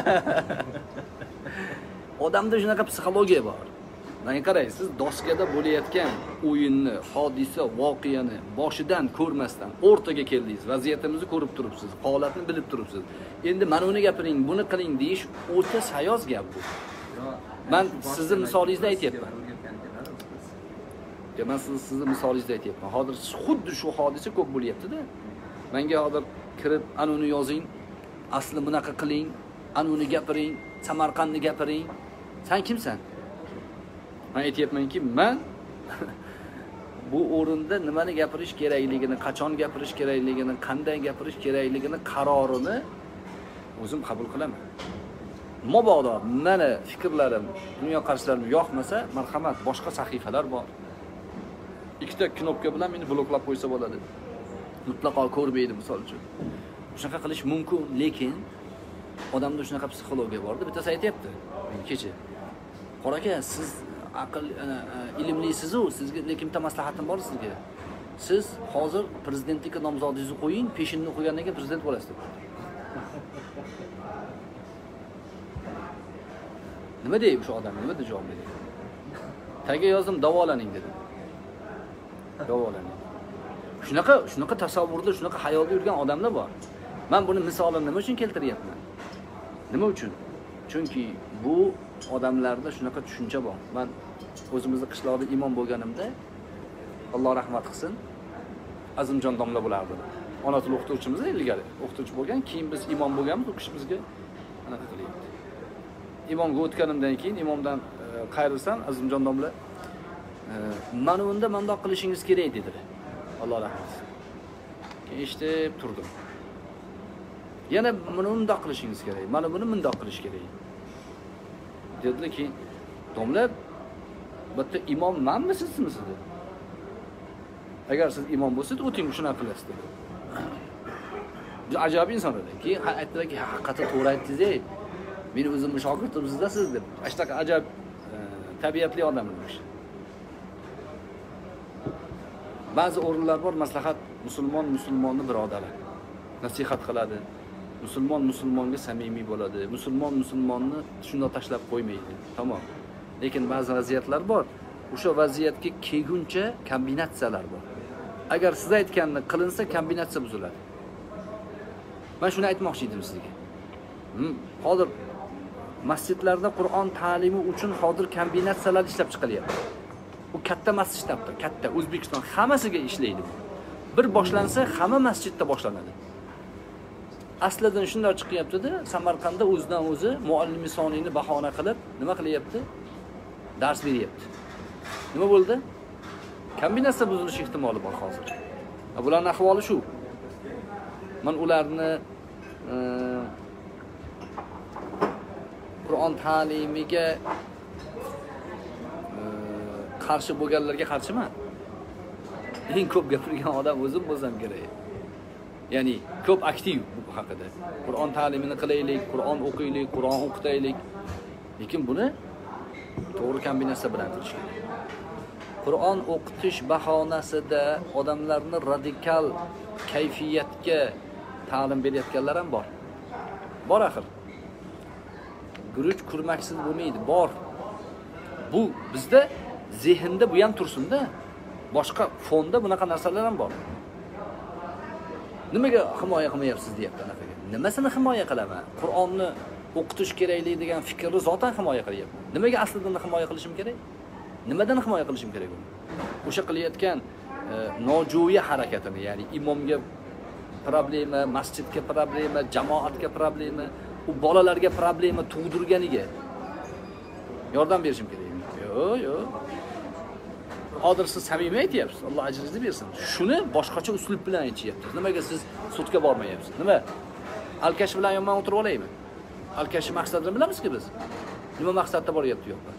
Odamda shunaqa psixologiya bor. Mana qarang, siz doskada bo'layotgan o'yinni, hodisa, voqeani boshidan ko'rmasdan o'rtaga keldingiz, vaziyatimizni ko'rib turibsiz, holatni bilib turibsiz. Endi mana uni gapiring, buni qiling deyish o'ta sayoz gap bu. Men sizni misolingizda aytyapman. Men sizni misolingizda aytyapman. Hozir xuddi shu hodisa ko'p bo'lyapti-da. Menga hozir kirib, ana uni yozing, asli bunaqa qiling, ana uni gapiring, Samarqandni gapiring. Sen kimsan? Men aytayapmanki, men bu o'rinda nimani gapirish kerakligini, qachon gapirish kerakligini, qanday gapirish kerakligini qarorini o'zim qabul qilaman. Mabodo meni fikrlarim, dunyoqarashlarim yoqmasa, marhamat, boshqa sahifalar bor. Ikkita knopka bilan meni bloklab qo'ysa bo'ladi. Mutlaqo ko'rmaydi misol uchun. Shunaqa qilish mumkin, lekin odamda shunaqa psixologiya bor-da. Bittasi aytayapti, kecha. Qora aka, siz aql ilmlisiz-ku, sizga lekin bitta maslahatim bor sizga. Siz hozir prezidentlikka nomzodingizni qo'ying, peshinni qo'ygandan keyin prezident bo'lasiz deb. Nima deydi o'sha odam? Nima deb javob berdi? Tagiga yozdim, davolaning dedim. Davolaning. Shunaqa tasavvurda, shunaqa hayolda yurgan odamlar bor. Men buni misolini nima uchun keltiryapman? Nima uchun? Chunki bu odamlarda shunaqa tushuncha bor. Men o'zimizni qishloqda imom bo'lganimda, Alloh rahmat qilsin, Azimjon domla bo'lardi. Ona tili o'qituvchimiz ilgari o'qituvchi bo'lgan, keyin biz imom bo'lganmiz, u kishi bizga anaqa qilyapti. Imomga o'tganimdan keyin imomdan qayrilsam, Azimjon domla mana unda bundoq qilishingiz kerak dedilar. Alloh rahmat qilsin. eshitib turdim. Yana buni bundoq qilishingiz kerak, mana buni bundoq qilish kerak. Dedilar-ki, domla, bitta imom manmi sizmi dedi. Agar siz imom bo'lsangiz, o'ting shuna qilasiz dedi. Ajab inson edi. Keyin aytdilar-ki, haqiqatan to'g'ri aytdingiz-ey. Meni o'zimni shogirdimizda siz deb. Ashtaqa ajab tabiatli odam emish. Ba'zi o'rinlar bor, maslahat musulmonni birodari nasihat qiladi. Musulmonga samimiy bo'ladi. Musulmonni shundoq tashlab qo'ymaydi. Tamom. Lekin ba'zi vaziyatlar bor. O'sha vaziyatga kelguncha kombinatsiyalar bor. Agar siz aytganni qilinsa, kombinatsiya buziladi. Men shuni aytmoqchi edim sizga. Hozir masjidlarda Qur'on ta'limi uchun hozir kombinatsiyalar ishlab chiqilyapti. Bu katta masjidlarda, katta O'zbekiston hammasiga ishlaydi. Bir boshlansa, hamma masjidda boshlanadi. Aslidan shunday chiqyapti-da, Samarqandda o'zidan o'zi muallimi sonini bahona qilib, nima qilyapti? Dars beryapti. Nima bo'ldi? Kombinatsiya buzilishi ehtimoli bor hozir. Bularning ahvoli shu. Men ularni Qur'on ta'limiga qarshi bo'lganlarga qarshiman. Eng ko'p gapirgan odam o'zim bo'lsam kerak. Ya'ni ko'p aktiv bu haqida. Qur'on ta'limini qilaylik, Qur'on o'qiylik, Qur'on o'qitaylik. Lekin buni to'g'ri kombinatsiya bilan qilish kerak. Qur'on o'qitish bahonasida odamlarni radikal kayfiyatga ta'lim berayotganlar ham bor. Bor axir. Guruch kurmaksiz bo'lmaydi, bor. Bu bizda zehnda bu ham tursin-da. Boshqa fonda bunaqa narsalar ham bor. Nimaga himoya qilmayapsiz deyapti anaqaga. Nimasini himoya qilaman? Qur'onni o'qitish keraklik degan fikrni zotan himoya qilyapman. Nimaga aslida himoya qilishim kerak? Nimadan himoya qilishim kerak uni? O'sha qilayotgan nojo'ya harakatini, ya'ni imomga problema, masjidga problema, jamoatga problema, u bolalarga problema tug'dirganiga yordam berishim kerak. Yo'q. Hozir siz samimiy aytyapsiz, Alloh ajringizni bersin. Shuni boshqacha uslub bilan aytishyapsiz. Nimaga siz sudga bormayapsiz? Nima? Alkash bilan yonma o'tirib olaymi? Alkashning maqsadini bilamizki biz. Nima maqsadda boryapti yo'qmi?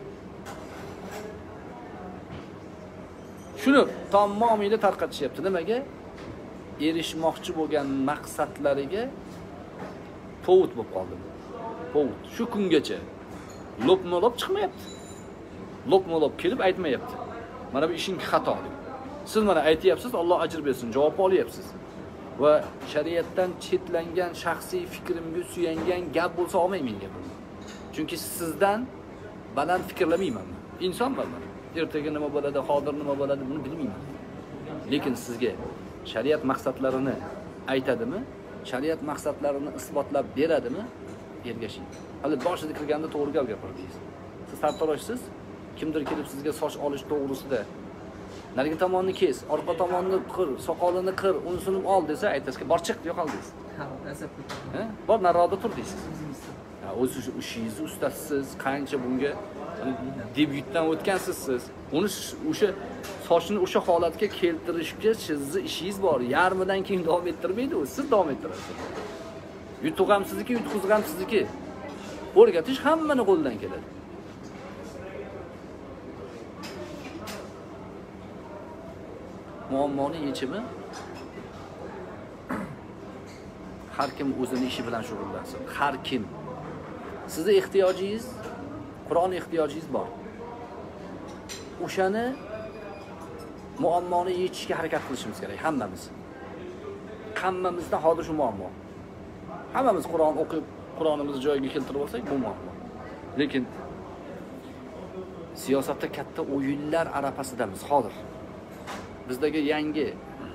Shuni tamomiyla tarqatishyapti. Nimaga? Erishmoqchi bo'lgan maqsadlariga povut bo'lib qoldi. Povut. Shu kungacha lop-molop chiqmayapti. Lop-molop kelib aytmayapti. Mana bu ishing xato deb. Siz mana aytyapsiz, Alloh ajr bersin, javob olyapsiz. Va shariatdan chetlangan shaxsiy fikrimga suyangan gap bo'lsa olmayman menga buni. Chunki sizdan baland fikrlamayman. Insonman men. Ertaga nima bo'ladi, hozir nima bo'ladi buni bilmayman. Lekin sizga shariat maqsadlarini aytadimi? Shariat maqsadlarini isbotlab beradimi? Ergashing. Hali boshida kirganda to'g'ri gap gapirdingiz. Siz sartaroshsiz, kimdir kelib sizga soch olish to'g'risida narigi tomonni kes, orqa tomonni qir, soqolini qir, unisini ol desa, aytasizki, bor chiq, yo'qol deysiz. Ha, bor nariroqda tur deysiz. Ha, o'z ishingizni ustasisiz, qancha bunga debyutdan o'tgansiz siz. Uni o'sha sochni o'sha holatga keltirishga sizni ishingiz bor. Yarmidan keyin davom ettirmaydi u, siz davom ettirasiz. Yutuq ham sizniki, yutqizib ham sizniki. O'rgatish hammani qo'ldan keladi. Muammoning yechimi har kim o'zining ishi bilan shug'ullansin. Har kim. Sizning ehtiyojingiz, Qur'on ehtiyojingiz bor. O'shani muammoni yechishga harakat qilishimiz kerak hammamiz. Hammamizda hozir shu muammo. Hammamiz Qur'on o'qib, Qur'onimizni joyiga keltirib olsak, bu muammo. Lekin siyosatda katta o'yinlar arafasidamiz hozir. Bizdagi yangi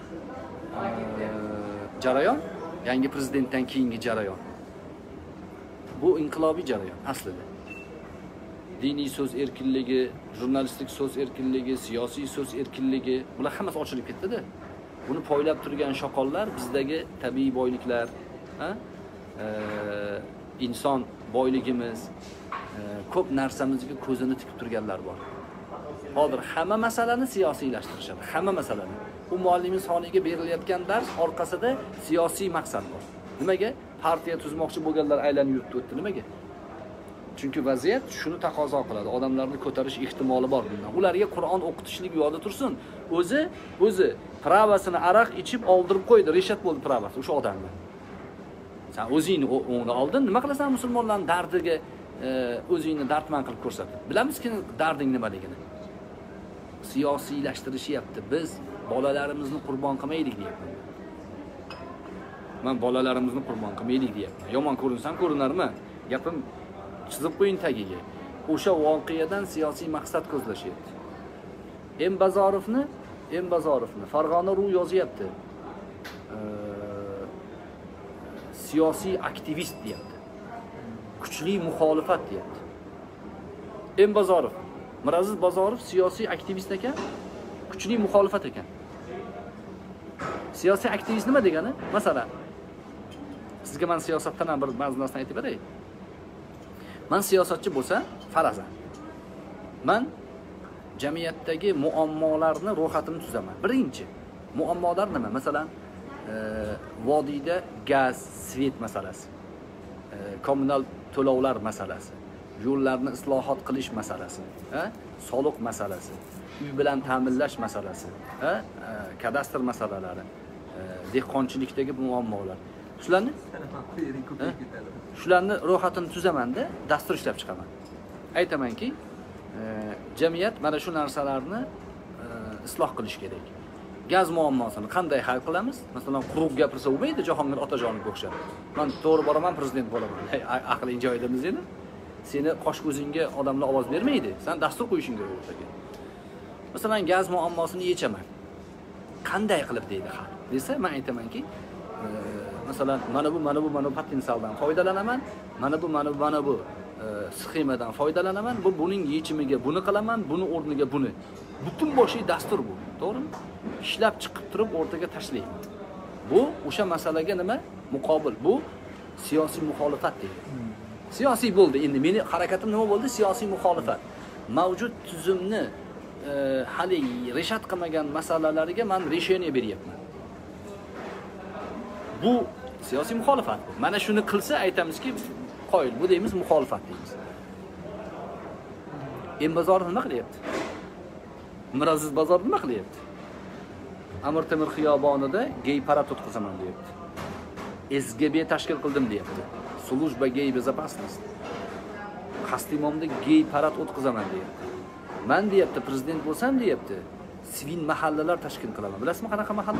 jarayon, yangi prezidentdan keyingi jarayon. Bu inqilobiy jarayon aslida. Diniy so'z erkinligi, jurnalistik so'z erkinligi, siyosiy so'z erkinligi, bular hammasi ochilib ketdi-da. Buni poylab turgan shoqollar bizdagi tabiiy boyliklar, inson boyligimiz, ko'p narsamizga ko'zini tikib turganlar bor. Hozir hamma masalani siyosiylashtirishadi, hamma masalani. u muallimin soniga berilayotgan dars orqasida siyosiy maqsad bor. Nimaga? Partiya tuzmoqchi bo'lganlar aylanib yuribdi o'tdi. Nimaga? Chunki vaziyat shuni taqozo qiladi. Odamlarni ko'tarish ehtimoli bor bundan. Ularga Qur'on o'qitishlik yo'lida tursin. O'zi pravasini aroq ichib oldirib qo'ydi. Reshat bo'ldi pravasi o'sha odamga. Sen o'zingni o'ngni oldin nima qilasan musulmonlarning dardiga o'zingni dardman qilib ko'rsatib. Bilamizki darding nimaligini. Siyosiylashtirisyapti. Biz bolalarimizni qurbon qilmaylik deyapman. Men bolalarimizni qurbon qilmaylik deyapman. Yomon ko'rinsam ko'rinarmi? Gapim chizib qo'ying tagiga. O'sha voqeadan siyosiy maqsad ko'zlashyapti. Embazorovni Farg'ona.ru yozyapti. Siyosiy aktivist deyapti. Kuchli muxolifat deyapti. Embazorov, Miraziz Bozorov siyosiy aktivist ekan, kuchli muxolifat ekan. Siyosiy aktivist nima degani? Masalan, sizga men siyosatdan bir ba'zi narsani aytib beray. Men siyosatchi bo'lsam, farazan. Men jamiyatdagi muammolarni ro'yxatini tuzaman. Birinchi, muammolar nima? Masalan, vodiyda gaz, svet masalasi, kommunal to'lovlar masalasi, yo'llarni islohot qilish masalasi, soliq masalasi, uy bilan ta'minlash masalasi, kadastr masalalari, dehqonchilikdagi muammolar. Shularni ro'yxatini tuzamanda, dastur ishlab chiqaman. Aytamanki, jamiyat mana shu narsalarni isloh qilish kerak. Gaz muammosini qanday hal qilamiz? Masalan, quruq gapirsa bo'lmaydi, Jahongir Otajonovga o'xshab. Men to'g'ri boraman, prezident bo'laman. Aqling joyidami seni? Seni qosh ko'zingga odamlar ovoz bermaydi. Sen dastur qo'yishing kerak o'rtaga. Masalan, gaz muammosini yechaman. Qanday qilib deydi xalq? Desa, men aytamanki, masalan, mana bu potensialdan foydalanaman, mana bu sxemadan foydalanaman, buning yechimiga buni qilaman, buni o'rniga buni. Butun boshli dastur bu, to'g'rimi? Ishlab chiqib turib o'rtaga tashlayman. Bu o'sha masalaga nima? Muqobil. Bu siyosiy muxolifat deydi. Siyosiy bo'ldi. Endi meni harakatim nima bo'ldi? Siyosiy muxolifat. Mavjud tuzumni hali reshat qilmagan masalalariga men resheniya beryapman. Bu siyosiy muxolifat. Mana shuni qilsa aytamizki, qoyil. Bu deymiz muxolifat deymiz. Embazorov nima qilyapti? Miraziz Bozorov nima qilyapti? Amir Temur xiyobonida gey parad o'tkazaman deyapti. SGB tashkil qildim deyapti. Slujba gey bezopasnost. Qastimomda gey parad o'tkazaman deyapti. Men deyapti, prezident bo'lsam deyapti, svin mahallalar tashkil qilaman. Bilasizmi qanaqa mahalla?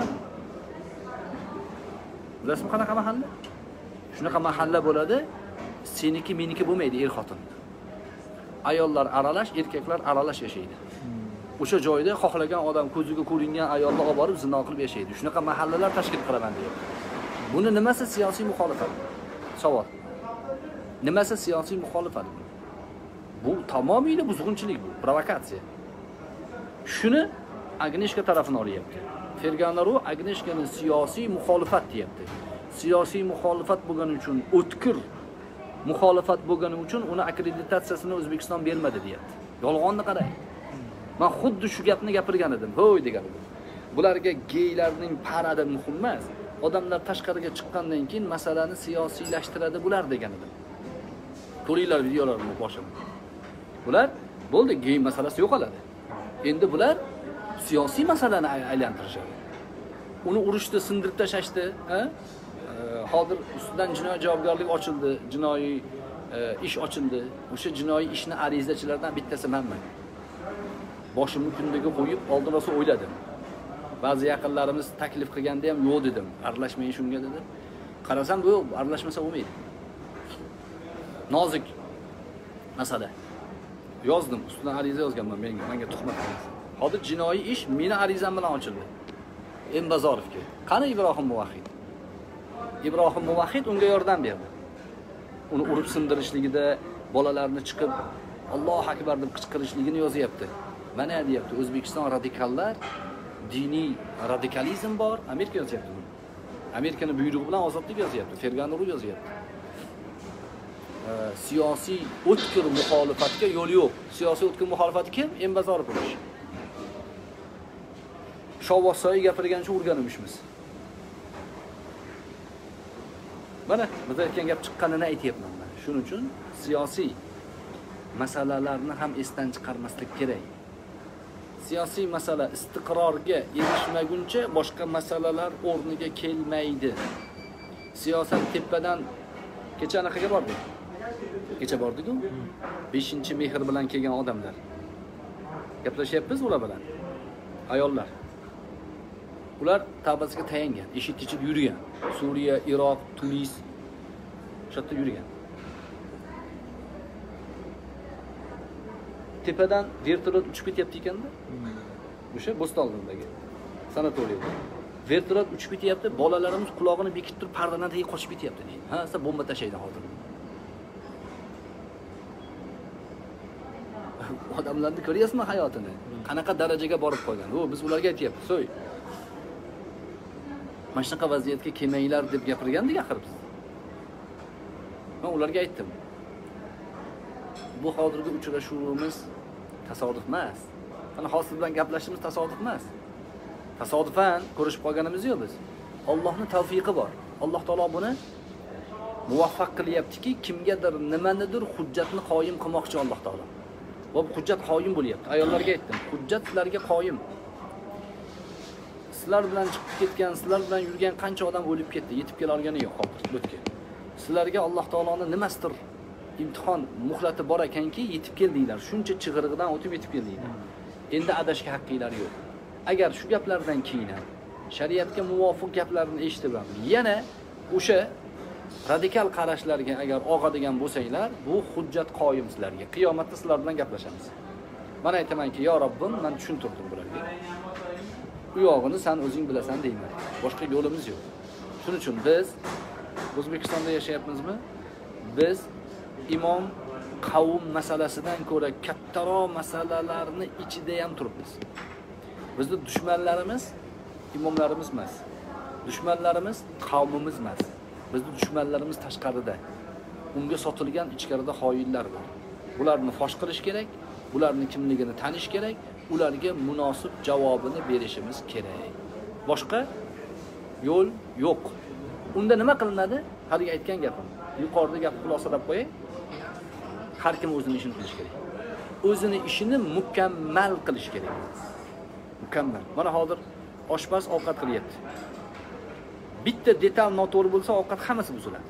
Bilasizmi qanaqa mahalla? Shunaqa mahalla bo'ladi, seniki meniki bo'lmaydi er xotin. Ayollar aralash, erkaklar aralash yashaydi. O'sha joyda xohlagan odam ko'ziga ko'ringan ayolni olib borib zino qilib yashaydi. Shunaqa mahallalar tashkil qilaman deyapti. Buni nimasi siyosiy muxolifat? Savol. Nimasi siyosiy muxolifat? Bu tamomiyla buzg'unchilik bu, provokatsiya. Shuni Agneshka tarafini olyapti. Fergana.ru Agneshkani siyosiy muxolifat deyapti. Siyosiy muxolifat bo'lgani uchun, o'tkir muxolifat bo'lgani uchun uni akkreditatsiyasini O'zbekiston bermadi deyapti. Yolg'onni qarang. Men xuddi shu gapni gapirgan edim. Ho'y degan edim. Bularga geylarning paradi muhim emas. Odamlar tashqariga chiqqandan keyin masalani siyosiylashtiradi bular degan edim. Ko'ringlar videolarimni boshini. Bular bo'ldi, gey masalasi yo'qoladi. Endi bular siyosiy masalani aylantirishadi. Uni urushda sindirib tashashdi, hozir ustidan jinoiy javobgarlik ochildi, jinoiy ish ochildi. O'sha jinoiy ishni arizachilardan bittasi menman. Boshimni kundaga qo'yib, oldin rosa o'yladim. Ba'zi yaqinlarimiz taklif qilganda ham yo'q dedim. Aralashmang shunga dedim. Qarasam, bu aralashmasa bo'lmaydi. Nozik masala. Yozdim, ustidan ariza yozganman, menga tuhmat qilgan. Hozir jinoiy ish meni arizam bilan ochildi. Embazorovga. Qani Ibrohim Muvahhid? Ibrohim Muvahhid unga yordam berdi. Uni urib sindirishligida, bolalarni chiqib Allohu akbar deb qichqirishligini yozyapti. Mana deyapti, O'zbekiston radikallar, diniy radikalizm bor, Amerika yozyapti buni. Amerikaning buyrug'i bilan ozodlik yozyapti, Fergana.ru yozyapti. Siyosiy o'tkir muxolifatga yo'l yo'q. Siyosiy o'tkir muxolifat kim? Embazorov bo'lish. Shovvosoyi gapirgancha urganimizmiz. Mana biz aytgan gap chiqqanini aytayapman men. Shuning uchun siyosiy masalalarni ham esdan chiqarmaslik kerak. Siyosiy masala istiqrorga erishmaguncha boshqa masalalar o'rniga kelmaydi. Siyosat tepadan kecha anaqaga bordik. Kecha bordik-ku. 5-mehr bilan kelgan odamlar. Gaplashyapmiz ular bilan. Ayollar. Ular tavbasiga tayangan, eshik ichida yurgan. Suriya, Iroq, Tunis shu yerda yurgan. Tepadan vertolyot uchib ketyapti ekanda. O'sha Bo'stonliqdagi sanatoriyada. Vertolyot uchib ketyapti, bolalarimiz quloqini bekitib turib pardadan tagiga qochib ketyapti deydi. Ha, esa bomba tashlaydi hozir. Odamlarni ko'ryapsizmi hayotini? Qanaqa darajaga borib qolgan? O, biz ularga aytyapmiz, "So'y. Mana shunaqa vaziyatga kelmanglar" deb gapirgandik axir biz. Men ularga aytdim. Bu hozirgi uchrashuvimiz tasodif emas. Mana hozir bilan gaplashishimiz tasodif emas. Tasodifan ko'rishib qolganimiz yo'q biz. Allohning tavfiqi bor. Alloh taolo buni muvaffaq qilyaptiki, kimgadir nimanidir hujjatni qoyim qilmoqchi Alloh taolo. Va bu hujjat qoyim bo'lyapti. Ayollarga aytdim, hujjat sizlarga qoyim. Sizlar bilan chiqib ketgan, sizlar bilan yurgan qancha odam o'lib ketdi, yetib kela olgani yo'q hozir o'tgan. Sizlarga Alloh taoloning nimasidir imtihon muhlati bor ekanki, yetib keldinglar. Shuncha chig'irig'idan o'tib yetib keldinglar. Endi adashga haqqinglar yo'q. Agar shu gaplardan keyin shariatga muvofiq gaplarni eshitib ham yana o'sha radikal qarashlarga agar og'adigan bo'lsanglar, bu hujjat qoyim sizlarga. Qiyomatda sizlar bilan gaplashamiz. Men aytamanki, "Yo Robbim, men tushuntirdim bularga. Bu yog'ini sen o'zing bilasan" deyman. Boshqa yo'limiz yo'q. Shuning uchun biz O'zbekistonda yashayapmizmi? Biz imom qavm masalasidan ko'ra kattaroq masalalarni ichida ham turibmiz. Bizning dushmanlarimiz imomlarimiz emas. Dushmanlarimiz qavmimiz emas. Bizning dushmanlarimiz tashqarida. Unga sotilgan ichkarida xoinlar bor. Bularni fosh qilish kerak, bularning kimligini tanish kerak, ularga munosib javobini berishimiz kerak. Boshqa yo'l yo'q. Unda nima qilinadi? Haliga aytgan gapim. Yuqorida gap xulosalab qo'yay. Har kim o'zining ishini qilish kerak. O'zining ishini mukammal qilish kerak. Mukammal. Mana hozir oshpaz ovqat qilyapti. Bitta detal noto'g'ri bo'lsa, ovqat hammasi buziladi.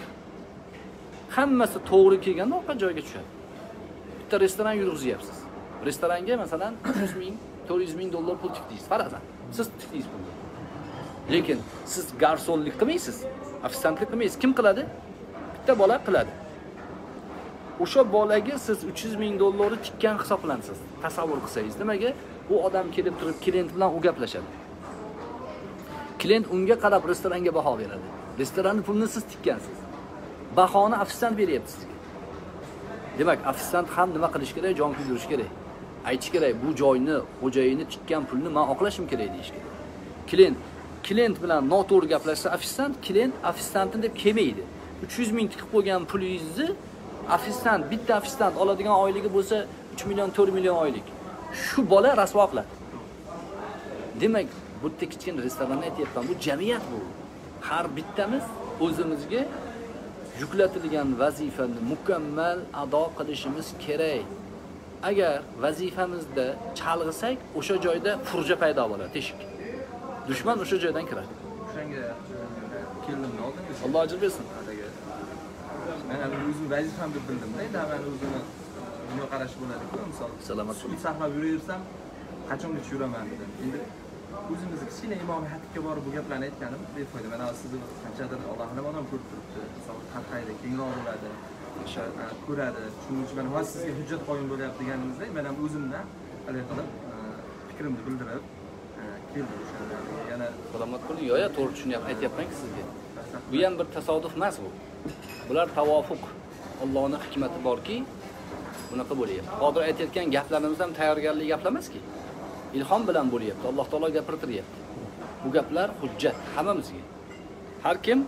Hammasi to'g'ri kelganda ovqat joyiga tushadi. Bitta restoran yurg'izyapsiz. Restoranga masalan 300 ming, 400 ming dollar pul tikdingiz. Farazan, siz tikdingiz pulni. Lekin siz garsonlik qilmaysiz, ofisiantlik qilmaysiz. Kim qiladi? Bitta bola qiladi. O'sha bolaga siz 300 ming dollarni tikkan hisoblansiz. Tasavvur qilsangiz, nimaga? Bu odam kelib turib klient bilan u gaplashadi. Klient unga qarab restoranga baho beradi. Restoranning pulini siz tikkansiz. Bahoni ofisiant beryapti sizga. Demak, ofisiant ham nima qilish kerak? Jon kuydirish kerak. Aytish kerak, bu joyni, xo'jayini tikkan pulni men oqlashim kerak deyish kerak. Klient bilan noto'g'ri gaplashsa, klient ofisiantni deb kelmaydi. 300 ming tikib qo'ygan pulingizni bitta ofisiant oladigan oyligi bo'lsa 3 million, 4 million oylik. Shu bola rasvo qiladi. Demak, bu kichkina restoranni aytayapman, bu jamiyat bu. Har bittamiz o'zimizga yuklatilgan vazifani mukammal ado qilishimiz kerak. Agar vazifamizda chalg'isak, o'sha joyda furja paydo bo'ladi, teshik. Dushman o'sha joydan kiradi. O'shanga keldimni oldin. Alloh ajr bersin. Men ham o'zim vazifam deb bildim-da, endi men o'zimni dunyo qarashi bo'ladi-ku, misol. Salomat bo'ling. Sahna yuraversam, qachongacha yuraman dedim. Endi o'zimizni kichkina imomiy xatga borib bu gaplarni aytganim befoyda. Mana sizni qanchadir Allohning odam ko'rib turibdi. Misol qanqayda kengroq bo'ladi, o'sha ko'radi. Shuning uchun men hozir sizga hujjat qo'yim bo'lyapti deganingizda, men ham o'zimdan hali qilib fikrimni bildirib keldim o'shanda. Yana Salomat bo'ling. Yo'q, to'g'ri tushunyapman, aytayapman-ki sizga. Bu ham bir tasodif emas bu. Bular tavofuq. Allohning hikmati borki, bunaqa bo'lyapti. Hozir aytayotgan gaplarimiz ham tayyorgarlik gaplar emaski. Ilhom bilan bo'lyapti. Alloh taolo gapirtiryapti. Bu gaplar hujjat hammamizga. Har kim.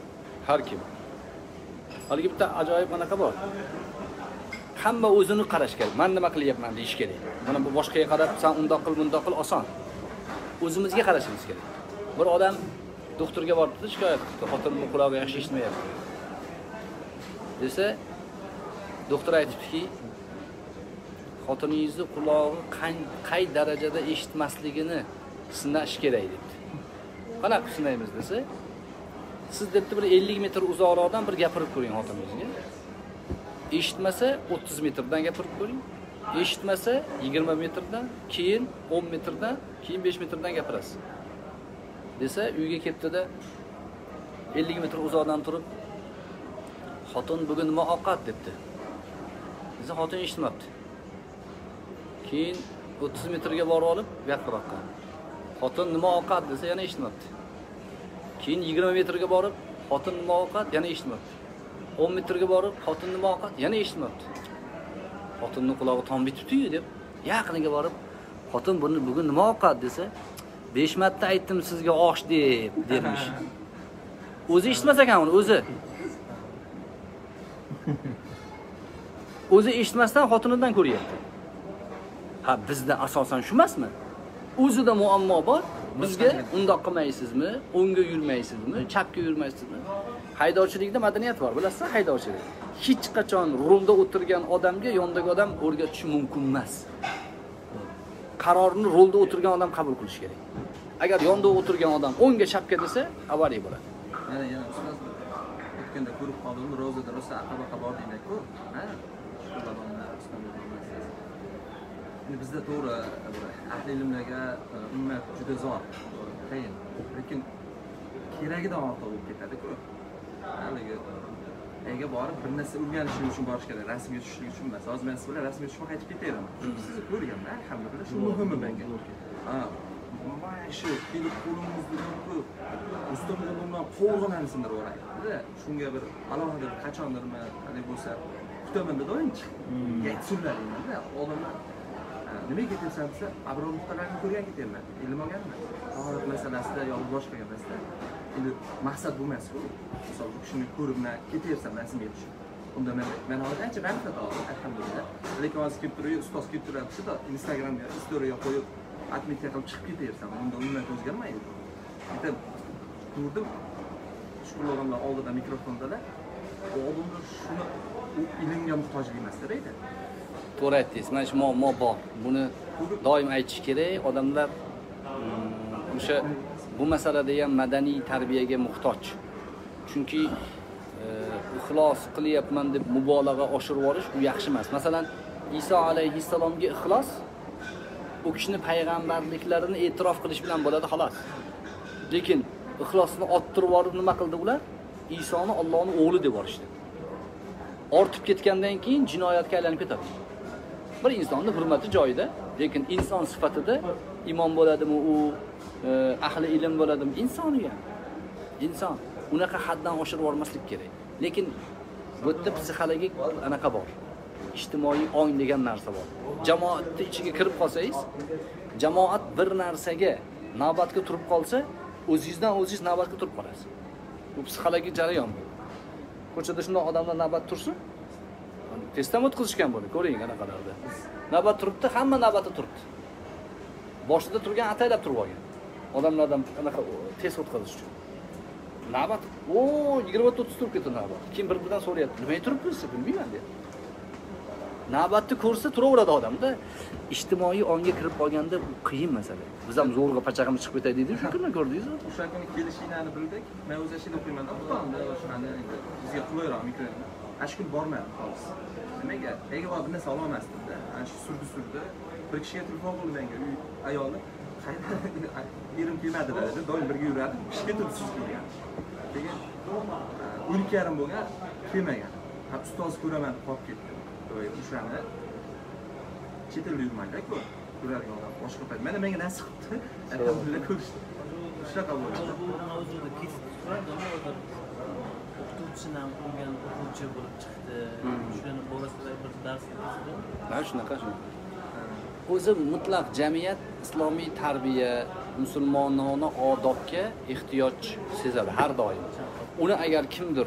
Haliga bitta ajoyib anaqa bor. Hamma o'zini qarash kerak. Men nima qilyapman deyish kerak. Mana bu boshqaga qarab, sen undoq qil, bundoq qil oson. o'zimizga qarashimiz kerak. Bir odam doktorga boribdi, shikoyat qildi, xotinimning qulog'i yaxshi eshitmayapti. Desa, doktor aytibdiki, xotiningizni qulog'i qay darajada eshitmasligini sinash kerak debdi. Qanaqa sinaymiz desa, siz debdi bir 50 metr uzoqroqdan bir gapirib ko'ring xotiningizga. Eshitmasa 30 metrdan gapirib ko'ring. Eshitmasa 20 metrdan, keyin 10 metrdan, keyin 5 metrdan gapirasiz. Desa, uyga ketdi-da 50 metr uzoqdan turib, xotin bugun nima ovqat debdi. Desa, xotin eshitmabdi. Keyin 30 metrga borib olib gapirmoqqa. Xotin nima ovqat desa, yana eshitmabdi. Keyin 20 metrga borib, xotin nima ovqat, yana eshitmabdi. 10 metrga borib, xotin nima ovqat, yana eshitmabdi. Xotinning qulog'i tom bitibdi-yu deb, yaqiniga borib, xotin bugun nima ovqat desa, 5 marta aytdim sizga osh deb dermish. O'zi eshitmas ekan uni, o'zi. O'zi eshitmasdan xotinidan ko'ryapti. Ha, bizda asosan shu emasmi? O'zida muammo bor. Bizga undoq qilmaysizmi? O'ngga yurmaysizmi? Chapga yurmaysizmi? Haydovchilikda madaniyat bor, bilasizmi? Haydovchilik. Hech qachon rulda o'tirgan odamga yondagi odam o'rgatishi mumkin emas. Qarorni rulda o'tirgan odam qabul qilish kerak. Agar yonda o'tirgan odam o'ngga chapga desa, avariya bo'ladi. Yana ustoz o'tganda ko'rib qoldim, ro'zada rosa aqaba bor deydi-ku. Ha? Bizda to'g'ri ahli ilmlarga ummat juda zo'r, qiyin. Lekin keragidan ortiq bo'lib ketadi-ku. Haligi ega borib bir narsa o'rganishing uchun borish kerak, rasmga tushishlik uchun emas. Hozir men siz bilan rasmga tushmoq qaytib ketayapman. Sizni ko'rganman, alhamdulillah, shu muhimi menga. Ha, mana shu kelib qo'limizni ko'p ustimizga bundan qo'lg'onani sindirib yuboradi. Shunga bir alohida qachondirmi hali bo'lsa kutamanda doim yetsunlar endi odamlar nimaga ketyapsan desa, abror nuqtalarini ko'rgan ketyapman, ilm olganman. Tahorat masalasida yoki boshqa masalasida. Endi maqsad bu emas-ku. Misol uchun shuni ko'rib ketyapsan rasmga tushib. Unda men hozir ancha ma'rifat oldim, alhamdulillah. Lekin hozir kelib turib, ustoz kelib turibdi-da, Instagramga storyga qo'yib, atmika qilib chiqib ketyapsan. Unda ummat o'zgarmaydi. Bitta turdim, shukurlar oldida mikrofondalar. Bu odamlar shuni ilmga muhtoj emaslar edi. To'g'ri aytdingiz. Mana shu muammo bor. Buni doim aytish kerak. Odamlar o'sha bu masalada ham madaniy tarbiyaga muhtoj. Chunki ixlos qilyapman deb mubolag'a oshirib olish bu yaxshi emas. Masalan, Iso alayhissalomga ixlos u kishini payg'ambarliklarini e'tirof qilish bilan bo'ladi, xolos. Lekin ixlosni orttirib yuborib nima qildi ular? Isoni Allohning o'g'li deb olishdi. Ortib ketgandan keyin jinoyatga aylanib ketadi. Bir insonning hurmati joyida, lekin inson sifatida imom bo'ladimi, u ahli ilm bo'ladimi, inson ham. Inson unaqa haddan oshirib yormaslik kerak. Lekin bu yerda psixologik anaqa bor. Ijtimoiy ong degan narsa bor. Jamoatning ichiga kirib qolsangiz, jamoat bir narsaga navbatga turib qolsa, o'zingizdan o'zingiz navbatga turib qolasiz. Bu psixologik jarayon bu. Ko'chada shunday odamlar navbat tursin. Testdan o'tkazishgan bo'ldi, ko'ring qanaqalarda. Navbat turibdi, hamma navbatda turibdi. Boshida turgan ataylab turib olgan. Odamlardan qanaqa test o'tkazish uchun. Navbat, 20-30 turib ketdi navbat. Kim bir-biridan so'rayapti, nimaga turibsiz, bilmayman dedi. Navbatni ko'rsa turaveradi odamda. Ijtimoiy onga kirib qolganda bu qiyin masala. Biz ham zo'rg'a pachag'imiz chiqib ketadi deydi. Shu kunni ko'rdingizmi? O'sha kuni kelishinglarni bildik. Men o'z ishimni o'qiyman. Xudoda o'shani bizga qulayroq mikrofon. Ash kun bormadim xolos. Nimaga? Ega bor bir narsa ololmasdim-da. Ana shu surdi. Bir kishiga telefon qildi menga, uy ayoli. Erim kelmadilar dedi. Doim birga yuradi. Kishiga turibsiz kelgan. Keyin 12:30 bo'lgan, kelmagan. Ha, ustoz ko'raman qolib ketdi. O'shani chet elda yurmaydi-ku. Ko'radigan odam boshqa payt. Mana menga nasib qildi. Alhamdulillah ko'rishdi. Shunaqa bo'ldi. O'zida kesib turadi, o'qituvchidan bo'lgan o'quvchi bo'lib chiqdi. Shuni borasida bir dars o'tdi. Mana shunaqa. O'zi mutlaq jamiyat islomiy tarbiya, musulmonona odobga ehtiyoj sezadi har doim. Uni agar kimdir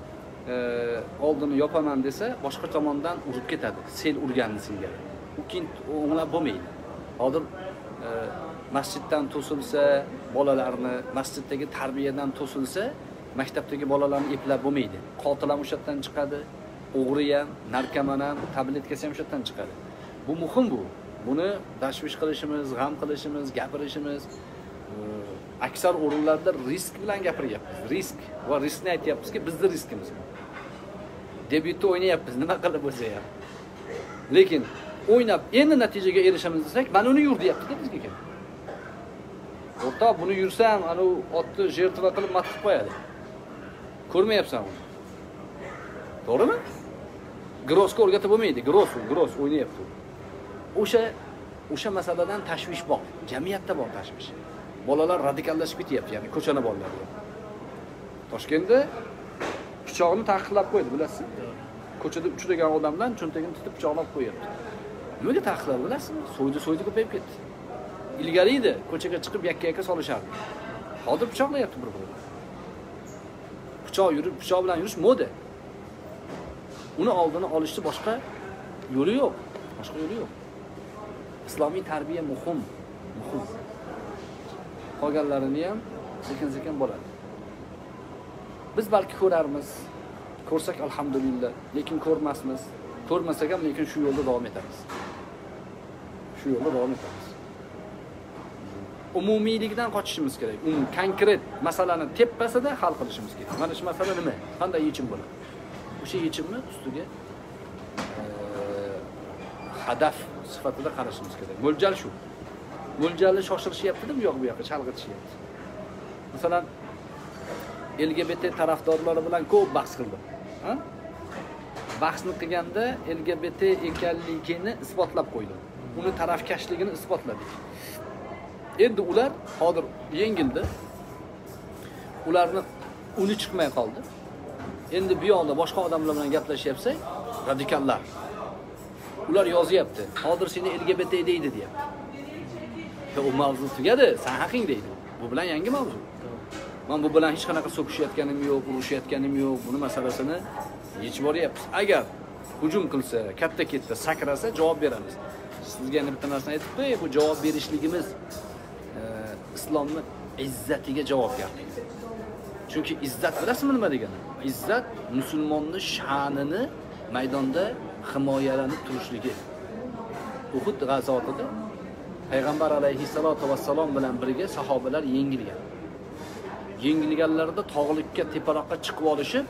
oldini yopaman desa, boshqa tomondan urib ketadi. Sel urganni singari. U keyin o'nglab bo'lmaydi. Hozir masjiddan to'silsa, bolalarni masjiddagi tarbiyadan to'silsa, maktabdagi bolalarni eplab bo'lmaydi. Qotil ham o'sha yerdan chiqadi, o'g'ri ham, narkoman ham, tabletkasi ham o'sha yerdan chiqadi. Bu muhim bu. Buni tashvish qilishimiz, g'am qilishimiz, gapirishimiz aksar o'rinlarda risk bilan gapiryapmiz. Risk va riskni aytyapmizki, bizning riskimiz bu. Debyutda o'ynayapmiz, nima qilib bo'lsa ham. Lekin o'ynab endi natijaga erishamiz desak, "Men uni yur" deyapti bizga kim? O'rtoq, buni yursam, ana u otni jertva qilib matib qo'yadi. Ko'rmayapsan uni. To'g'rimi? Grossga o'rgatib bo'lmaydi. Gross o'ynayapti. O'sha masaladan tashvish bor. Jamiyatda bor tashvish. Bolalar radikallashib ketyapti, ya'ni ko'chani bolalari. Toshkentda pichoqni taqiqlab qo'ydi, bilasizmi? Ko'chada uchragan odamdan cho'ntagini tutib pichoqlab qo'yapti. Nimaga taqiqlab, bilasizmi? So'ydi ko'payib ketdi. Ilgari edi, ko'chaga chiqib yakka-yakka solishardi. Hozir pichoqlayapti bir-birini. Pichoq bilan yurish moda. Uni oldini olishni boshqa yo'li yo'q. Islomiy tarbiya muhim. Qolganlarini ham sekin-sekin bo'ladi. Biz balki ko'rarmiz, ko'rsak alhamdulillah, lekin ko'rmasmiz. Ko'rmasak ham lekin shu yo'lda davom etamiz. Umumiylikdan qochishimiz kerak. Konkret masalani tepasida hal qilishimiz kerak. Mana shu masala nima? Qanday yechim bo'ladi? O'sha yechimni ustiga hadaf sifatida qarashimiz kerak. Mo'ljal shu. Mo'ljalni shoshirishyapti-da bu yoqqa chalg'itishyapti. Masalan, LGBT tarafdorlari bilan ko'p bahs qildim. Ha? Bahsni qilganda LGBT ekanligini isbotlab qo'ydim. Uni tarafkashligini isbotladik. Endi ular hozir yengildi. Ularni uni chiqmay qoldi. Endi bu yoqda boshqa odamlar bilan gaplashyapsak, radikallar. Ular yozyapti. Hozir seni LGBT deydi deyapti. O mavzu tugadi, sen haqing deydi. Bu bilan yangi mavzu. Men bu bilan hech qanaqa so'kishayotganim yo'q, urushayotganim yo'q. Buni masalasini yechib boryapmiz. Agar hujum qilsa, katta sakrasa javob beramiz. Sizga yana bitta narsani aytib qo'yay, bu javob berishligimiz islomni izzatiga javobgarlik. Chunki izzat bilasizmi nima degani? Izzat musulmonning sha'nini maydonda himoyalanib turishligi. Uhud g'azotida Payg'ambar alayhissalatu vassalom bilan birga sahobalar yengilgan. Yengilganlarida tog'likka teparoqqa chiqib olishib,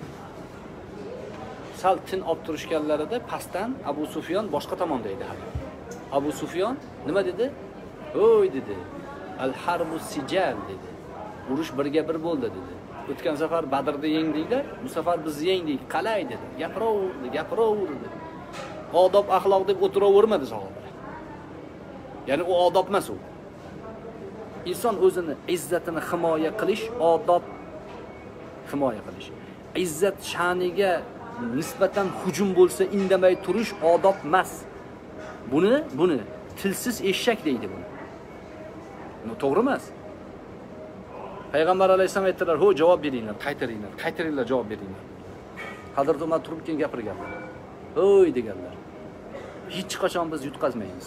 sal tin olib turishganlarida pastdan Abu Sufyon boshqa tomonda edi hali. Abu Sufyon nima dedi? "O'y" dedi. "Al-harbu sijal" dedi. Urush birga bir bo'ldi dedi. O'tgan safar Badrda yengdinglar, bu safar biz yengdik. Qalay dedi. Gapiraverdi. Odob, axloq deb o'tiravermadi sahobalar. Ya'ni u odob emas u. Inson o'zini izzatini himoya qilish, odob himoya qilish. Izzat sha'niga nisbatan hujum bo'lsa indamay turish odob emas. Buni tilsiz eshak deydi buni. Bu to'g'ri emas. Payg'ambar alayhisalom aytdilar, "Ho, javob beringlar, qaytaringlar, javob beringlar." Hazrat Umar turib keyin gapirganlar. "O'y" deganlar. Hech qachon biz yutqazmaymiz.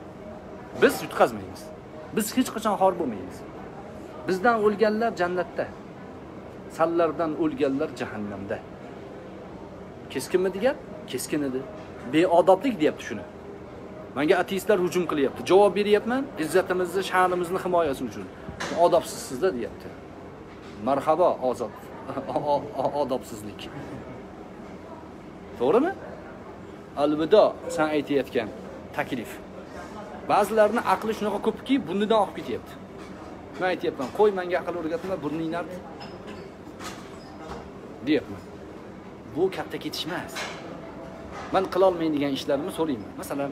Biz hech qachon xor bo'lmaymiz. Bizdan o'lganlar jannatda. Sallardan o'lganlar jahannamda. Keskinmi degan? Keskin edi. Beodoblik deyapti shuni. Menga ateistlar hujum qilyapti. Javob beryapman, izzatimizni, sha'nimizni himoyasi uchun. Odobsizsizda deyapti. Marhabo, odobsizlik. To'g'rimi? Alvido sen aytayotgan taklif. Ba'zilarni aqli shunaqa ko'pki, bundan olib ketyapti. Men aytayapman, qo'y menga aql o'rgatma, burningni art deyapman. Bu katta ketish emas. Men qila olmaydigan ishlarimni so'rayman. Masalan,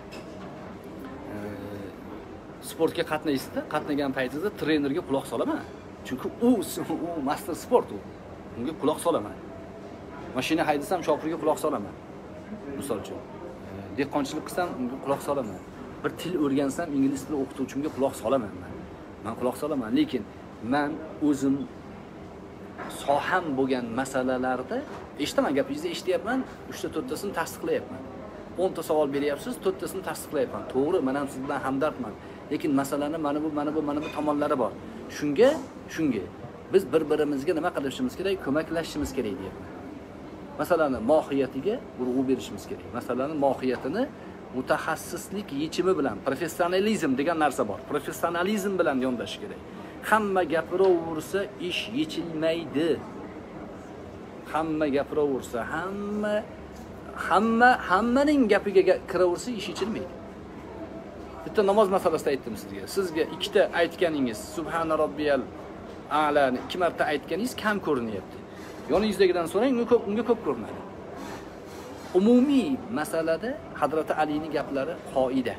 sportga qatnagan paytida trenerga quloq solaman. Chunki u master sport u. Unga quloq solaman. Mashina haydasam shofirga quloq solaman. Misol uchun, dehqonchilik qilsam unga quloq solaman. Bir til o'rgansam ingliz tili o'qituvchimga quloq solaman men. Men quloq solaman, lekin men o'zim soham bo'lgan masalalarda eshitaman, gapingizni eshityapman, 3-4 tasini tasdiqlayapman. 10 ta savol beryapsiz, 4 tasini tasdiqlayapman. To'g'ri, men ham siz bilan hamdardman. lekin masalani mana bu tomonlari bor. Shunga biz bir-birimizga nima qilishimiz kerak? Ko'maklashishimiz kerak deyapman. Masalani mohiyatiga urg'u berishimiz kerak. Masalani mohiyatini mutaxassislik yechimi bilan, professionalizm degan narsa bor. Professionalizm bilan yondashish kerak. Hamma gapiraversa ish yechilmaydi. Hamma gapiraversa, hammaning gapiga kiraversa ish yechilmaydi. Bitta namoz masalasida aytdim sizga. Sizga ikkita aytganingiz, subhana robbiyal a'lani 2 marta aytganingiz kam ko'rinyapti. Yoningizdagidan so'rang, unga ko'p ko'rinadi. Umumiy masalada Hazrat Alining gaplari qoida.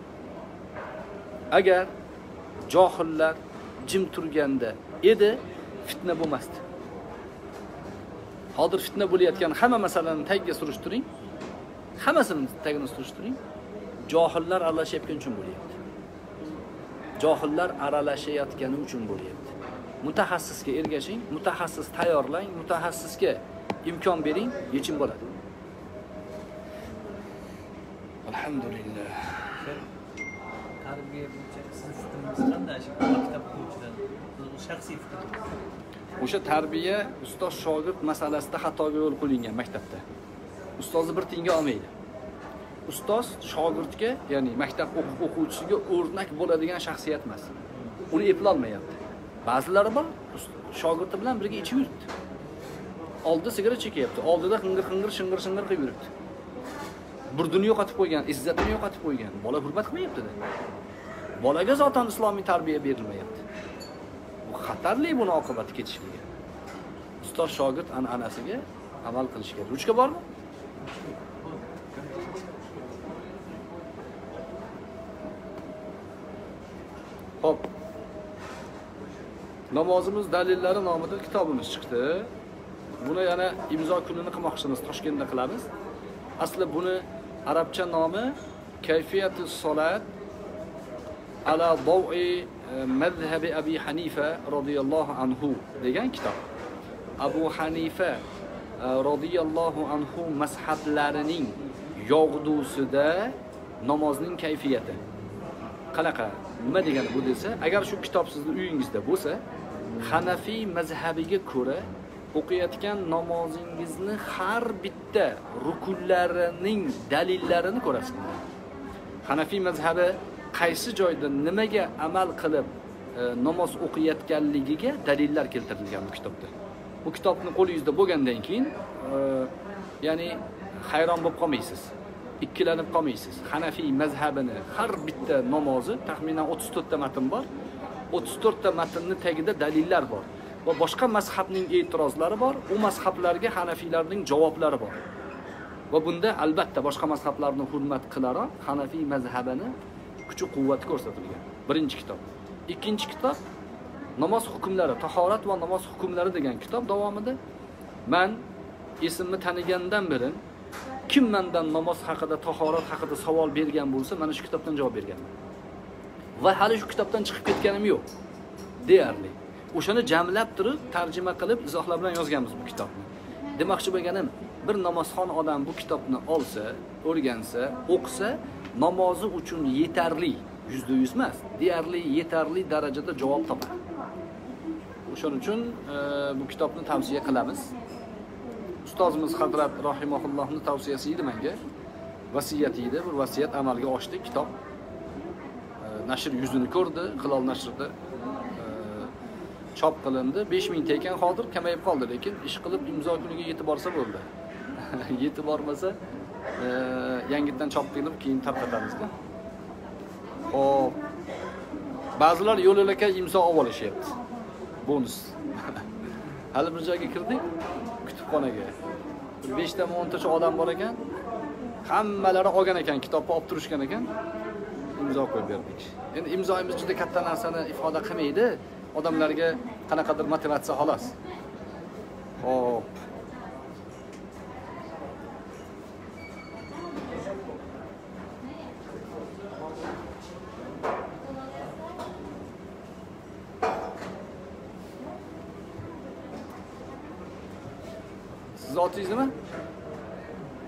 Agar johillar jim turganda edi, fitna bo'lmasdi. Hozir fitna bo'layotgan hamma masalani tagiga surishtiring. Hammasini tagini surishtiring. Johillar aralashayotgani uchun bo'lyapti. Johillar aralashayotgani uchun bo'lyapti. Mutaxassisga ergashing, mutaxassis tayyorlang, mutaxassisga imkon bering, yechim bo'ladi. Alhamdulillah. Tarbiya bo'yicha siz fikringiz qanday? Shu maktab o'quvchilar shaxsiy fikringiz. O'sha tarbiya ustoz shogird masalasida xatoga yo'l qo'yilgan maktabda. Ustozni bir tiyinga olmaydi. Ustoz shogirdga, ya'ni maktab o'quvchisiga o'rnak bo'ladigan shaxsiyat emas. Uni eplolmayapti. Ba'zilari bor, shogirdi bilan birga ichib yuribdi. Oldida sigaret chekyapti, oldida shing'ir qilib yuribdi. Burdini yo'qotib qo'ygan, izzatini yo'qotib qo'ygan. Bola hurmat qilmayapti-da. Bolaga zotan islomiy tarbiya berilmayapti. Bu xatarli, buni oqibati ketishligi. Ustoz shogird an'anasiga amal qilish kerak. Ruchka bormi? Hop. Namozimiz dalillari nomida kitobimiz chiqdi. Buni yana imzo kunini qilmoqchimiz, Toshkentda qilamiz. Asli buni arabcha nomi Kayfiyatus Solat ala dawi mazhabi Abi Hanifa radhiyallohu anhu degan kitob. Abu Hanifa radhiyallohu anhu mazhablarining yog'dusida namozning kayfiyati. Qanaqa? Nima degani bu desa, agar shu kitob sizning uyingizda bo'lsa, Hanafiy mazhabiga ko'ra o'qiyotgan namozingizni har bitta rukunlarining dalillarini ko'rasiz. Hanafiy mazhabi qaysi joyda nimaga amal qilib namoz o'qiyotganligiga dalillar keltirilgan bu kitobda. Bu kitobni qo'lingizda bo'lgandan keyin, ya'ni hayron bo'lib qolmaysiz. Ikkilanib qolmaysiz. Hanafiy mazhabini har bitta namozi taxminan 34 ta matn bor. 34 ta matnning tagida dalillar bor va boshqa mazhabning e'tirozlari bor. U mazhablarga Hanafiylarning javoblari bor. Va bunda albatta boshqa mazhablarni hurmat qilaroq Hanafiy mazhabini kuch-quvvati ko'rsatilgan. Birinchi kitob. Ikkinchi kitob namoz hukmlari, tahorat va namoz hukmlari degan kitob davomida men esimni tanigandan beri kim mendan namoz haqida, tahorat haqida savol bergan bo'lsa, mana shu kitobdan javob berganman. Va hali shu kitobdan chiqib ketganim yo'q. Deyarli. O'shani jamlab turib, tarjima qilib, izohlar bilan yozganmiz bu kitobni. Demoqchi bo'lganim, bir namozxon odam bu kitobni olsa, o'rgansa, o'qisa, namozi uchun yetarli, %100 emas, deyarli yetarli darajada javob topadi. O'shaning uchun bu kitobni tavsiya qilamiz. Ustozimiz Hazrat rahimahullohning tavsiyasi edi menga. Vasiyat edi, bir vasiyat amalga oshdi. Kitob nashr yuzini ko'rdi, Hilol nashrida chop qilindi. 5000 ta ekan, hozir kamayib qoldi, lekin ish qilib imzo kuniga yetib borsa bo'ldi. Yetib bormasa yangitdan chop qilib keyin tarqatamiz-da. Xo'p. Ba'zilar yo'l-yo'lakay imzo olib olishyapti. Bonus. Hali bir joyga kirdik, kutubxonaga. 5 ta 10 ta odam bor ekan. Hammalari olgan ekan, kitobni olib turishgan ekan. Imzo qo'yib berdik. Endi imzoimiz juda katta narsani ifoda qilmaydi. Odamlarga qanaqadir motivatsiya xolos. Xo'p. Siz otingiz nima?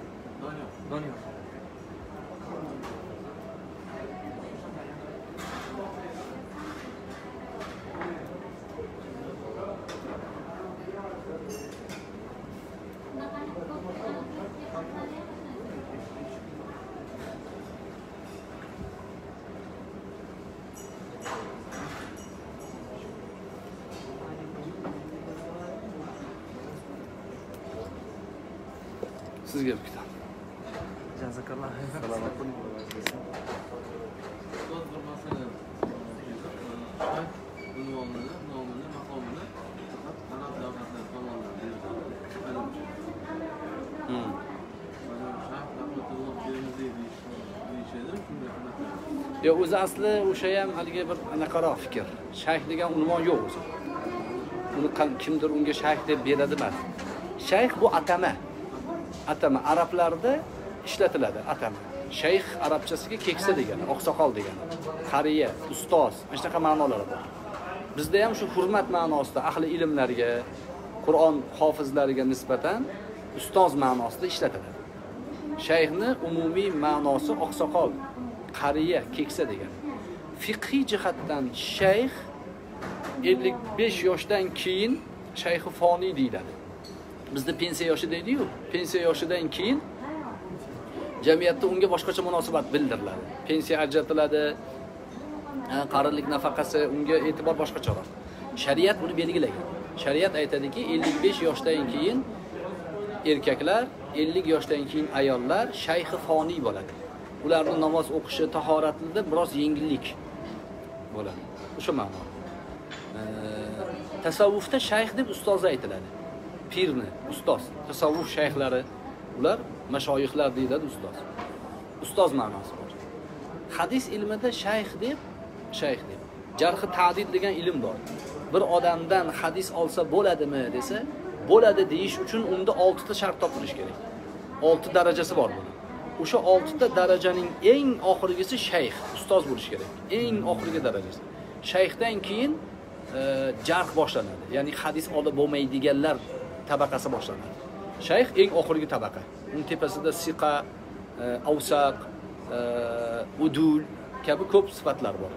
Doniyor. Sizga bir kitob. Jazakalloh. Salomat bo'ling. bir masala unvonini, nomini, maqomini faqat arab davlatlari tomonidan beriladi. Hmm. Mana Shayx Rahmatulloh Termiziy deyishadi, shunday qanaqa. Yo, o'zi asli o'sha ham haligi bir anaqaroq fikr. Shayx degan unvon yo'q o'zi. Uni kimdir unga shayx deb beradi emas. Shayx bu atama. Atama arablarda ishlatiladi atama. Shayx arabchasiga keksa degani, oqsoqol degani. Qariya, ustoz, mana shunaqa ma'nolari bor. Bizda ham shu hurmat ma'nosida ahli ilmlarga, Qur'on hofizlariga nisbatan ustoz ma'nosida ishlatiladi. Shayxni umumiy ma'nosi oqsoqol, qariya, keksa degani. Fiqhiy jihatdan shayx 55 yoshdan keyin shayxi foniy deyiladi. Bizda pensiya yoshi deydi-yu, pensiya yoshidan keyin jamiyatda unga boshqacha munosabat bildiriladi. Pensiya ajratiladi, qarilik nafaqasi, unga e'tibor boshqacharoq. Shariat buni belgilagan. Shariat aytadiki, 55 yoshdan keyin erkaklar, 50 yoshdan keyin ayollar shayxi foniy bo'ladi. Ularning namoz o'qishi, tahoratida biroz yengillik bo'ladi. O'sha ma'no. Tasavvufda shayx deb ustoz aytiladi. Pirni, ustoz, tasavvuf shayxlari, ular mashoyixlar deyiladi ustoz. Ustoz ma'nosi bor. Hadis ilmida shayx deb jarh ta'dil degan ilm bor. Bir odamdan hadis olsa bo'ladimi desa, bo'ladi deyish uchun unda 6 ta shart topilish kerak. 6 darajasi bor buni. O'sha 6 ta darajaning eng oxirgisi shayx, ustoz bo'lish kerak. Eng oxirgi darajasi. Shayxdan keyin jarh boshlanadi. Ya'ni hadis olib bo'lmaydiganlar tabaqasi boshlanadi. Shayx eng oxirgi tabaqa. Uning tepasida siqa, avsaq, udul kabi ko'p sifatlar bor.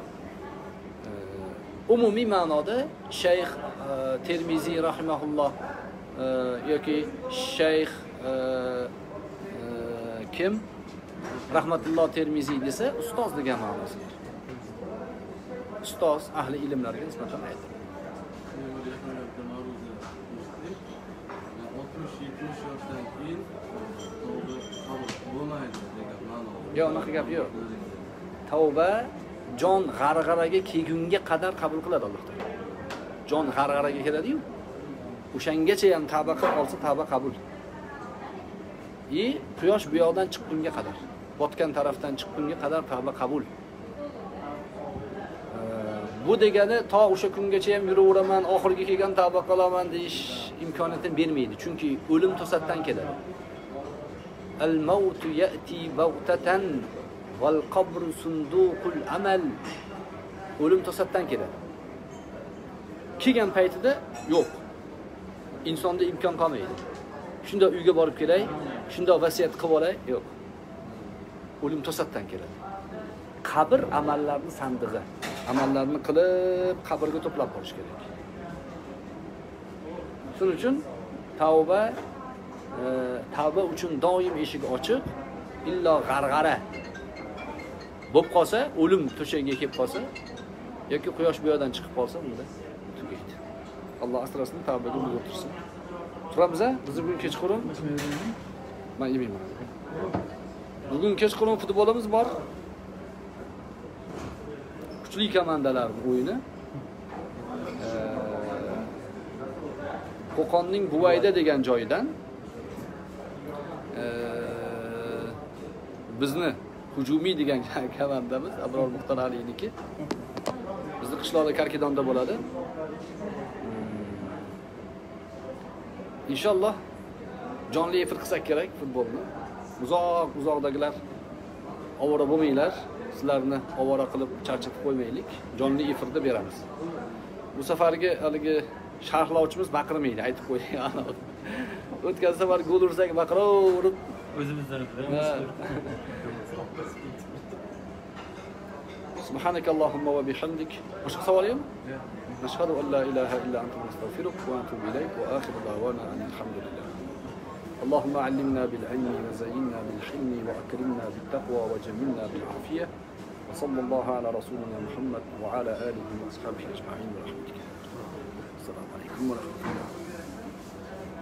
Umumiy ma'noda shayx Termiziy rahimahulloh yoki shayx kim rahmatulloh Termiziy desa ustoz degan ma'nosi bor. Ustoz ahli ilmlarga nisbatan aytiladi. 60-70 yoshdan keyin bo'lmaydi degan ma'no. Yo'q, unaqa gap yo'q. Tavba jon g'arg'araga kelgunga qadar qabul qiladi Alloh taolo. Jon g'arg'araga keladi-yu. O'shangacha ham tavba qilib olsa tavba qabul. Quyosh bu yoqdan chiqqunga qadar, botgan tarafdan chiqqunga qadar tavba qabul. Bu degani to o'sha kungacha ham yuraveraman, oxirgi kelgan tavba qilaman deyish imkoniyatini bermaydi. Chunki o'lim to'satdan keladi. Al-mautu ya'ti bawtatan val qabru sunduqul amal. O'lim to'satdan keladi. Kelgan paytida yo'q. Insonda imkon qolmaydi. Shunda uyga borib kelay, shunda vasiyat qilib olay, yo'q. O'lim to'satdan keladi. Qabr amallarning sandig'i. Amallarni qilib qabrga to'plab qolish kerak. Shuning uchun tavba uchun doim eshik ochiq, illo g'arg'ara bo'lib qolsa, o'lim to'shagiga kelib qolsa yoki quyosh bu yoqdan chiqib qolsa, unda tugaydi. Alloh asrasin, tavbaga o'tirsin. Turamiz, biz bugun kechqurun men yemayman. Bugun kechqurun futbolimiz bor. Kuchli komandalarning o'yini. Qo'qonning Buvayda degan joyidan bizni hujumiy degan komandamiz Abror Muxtor Aliyniki. Bizni qishloqda Karkidonda bo'ladi. Inshaalloh jonli efir qilsak kerak futbolni. Uzoqdagilar ovora bo'lmanglar. Sizlarni ovora qilib charchatib qo'ymaylik. Jonli efirda beramiz. Bu safargi haligi sharhlovchimiz baqirmaydi, aytib qo'ying. O'tgan safar gol ursak baqiraverib o'zimizdan Subhanakallahumma va bihamdik. Boshqa savol yo'qmi? Nashhadu an la ilaha illa anta nastaghfiruka wa natubu ilayk wa akhiru da'wana alhamdulillah. اللهم علمنا بالعلم وزينا بالحلم وأكرمنا بالتقوى وجملنا بالعافية وصلى الله على رسولنا محمد وعلى آله وأصحابه أجمعين ورحمتك. السلام عليكم ورحمة الله.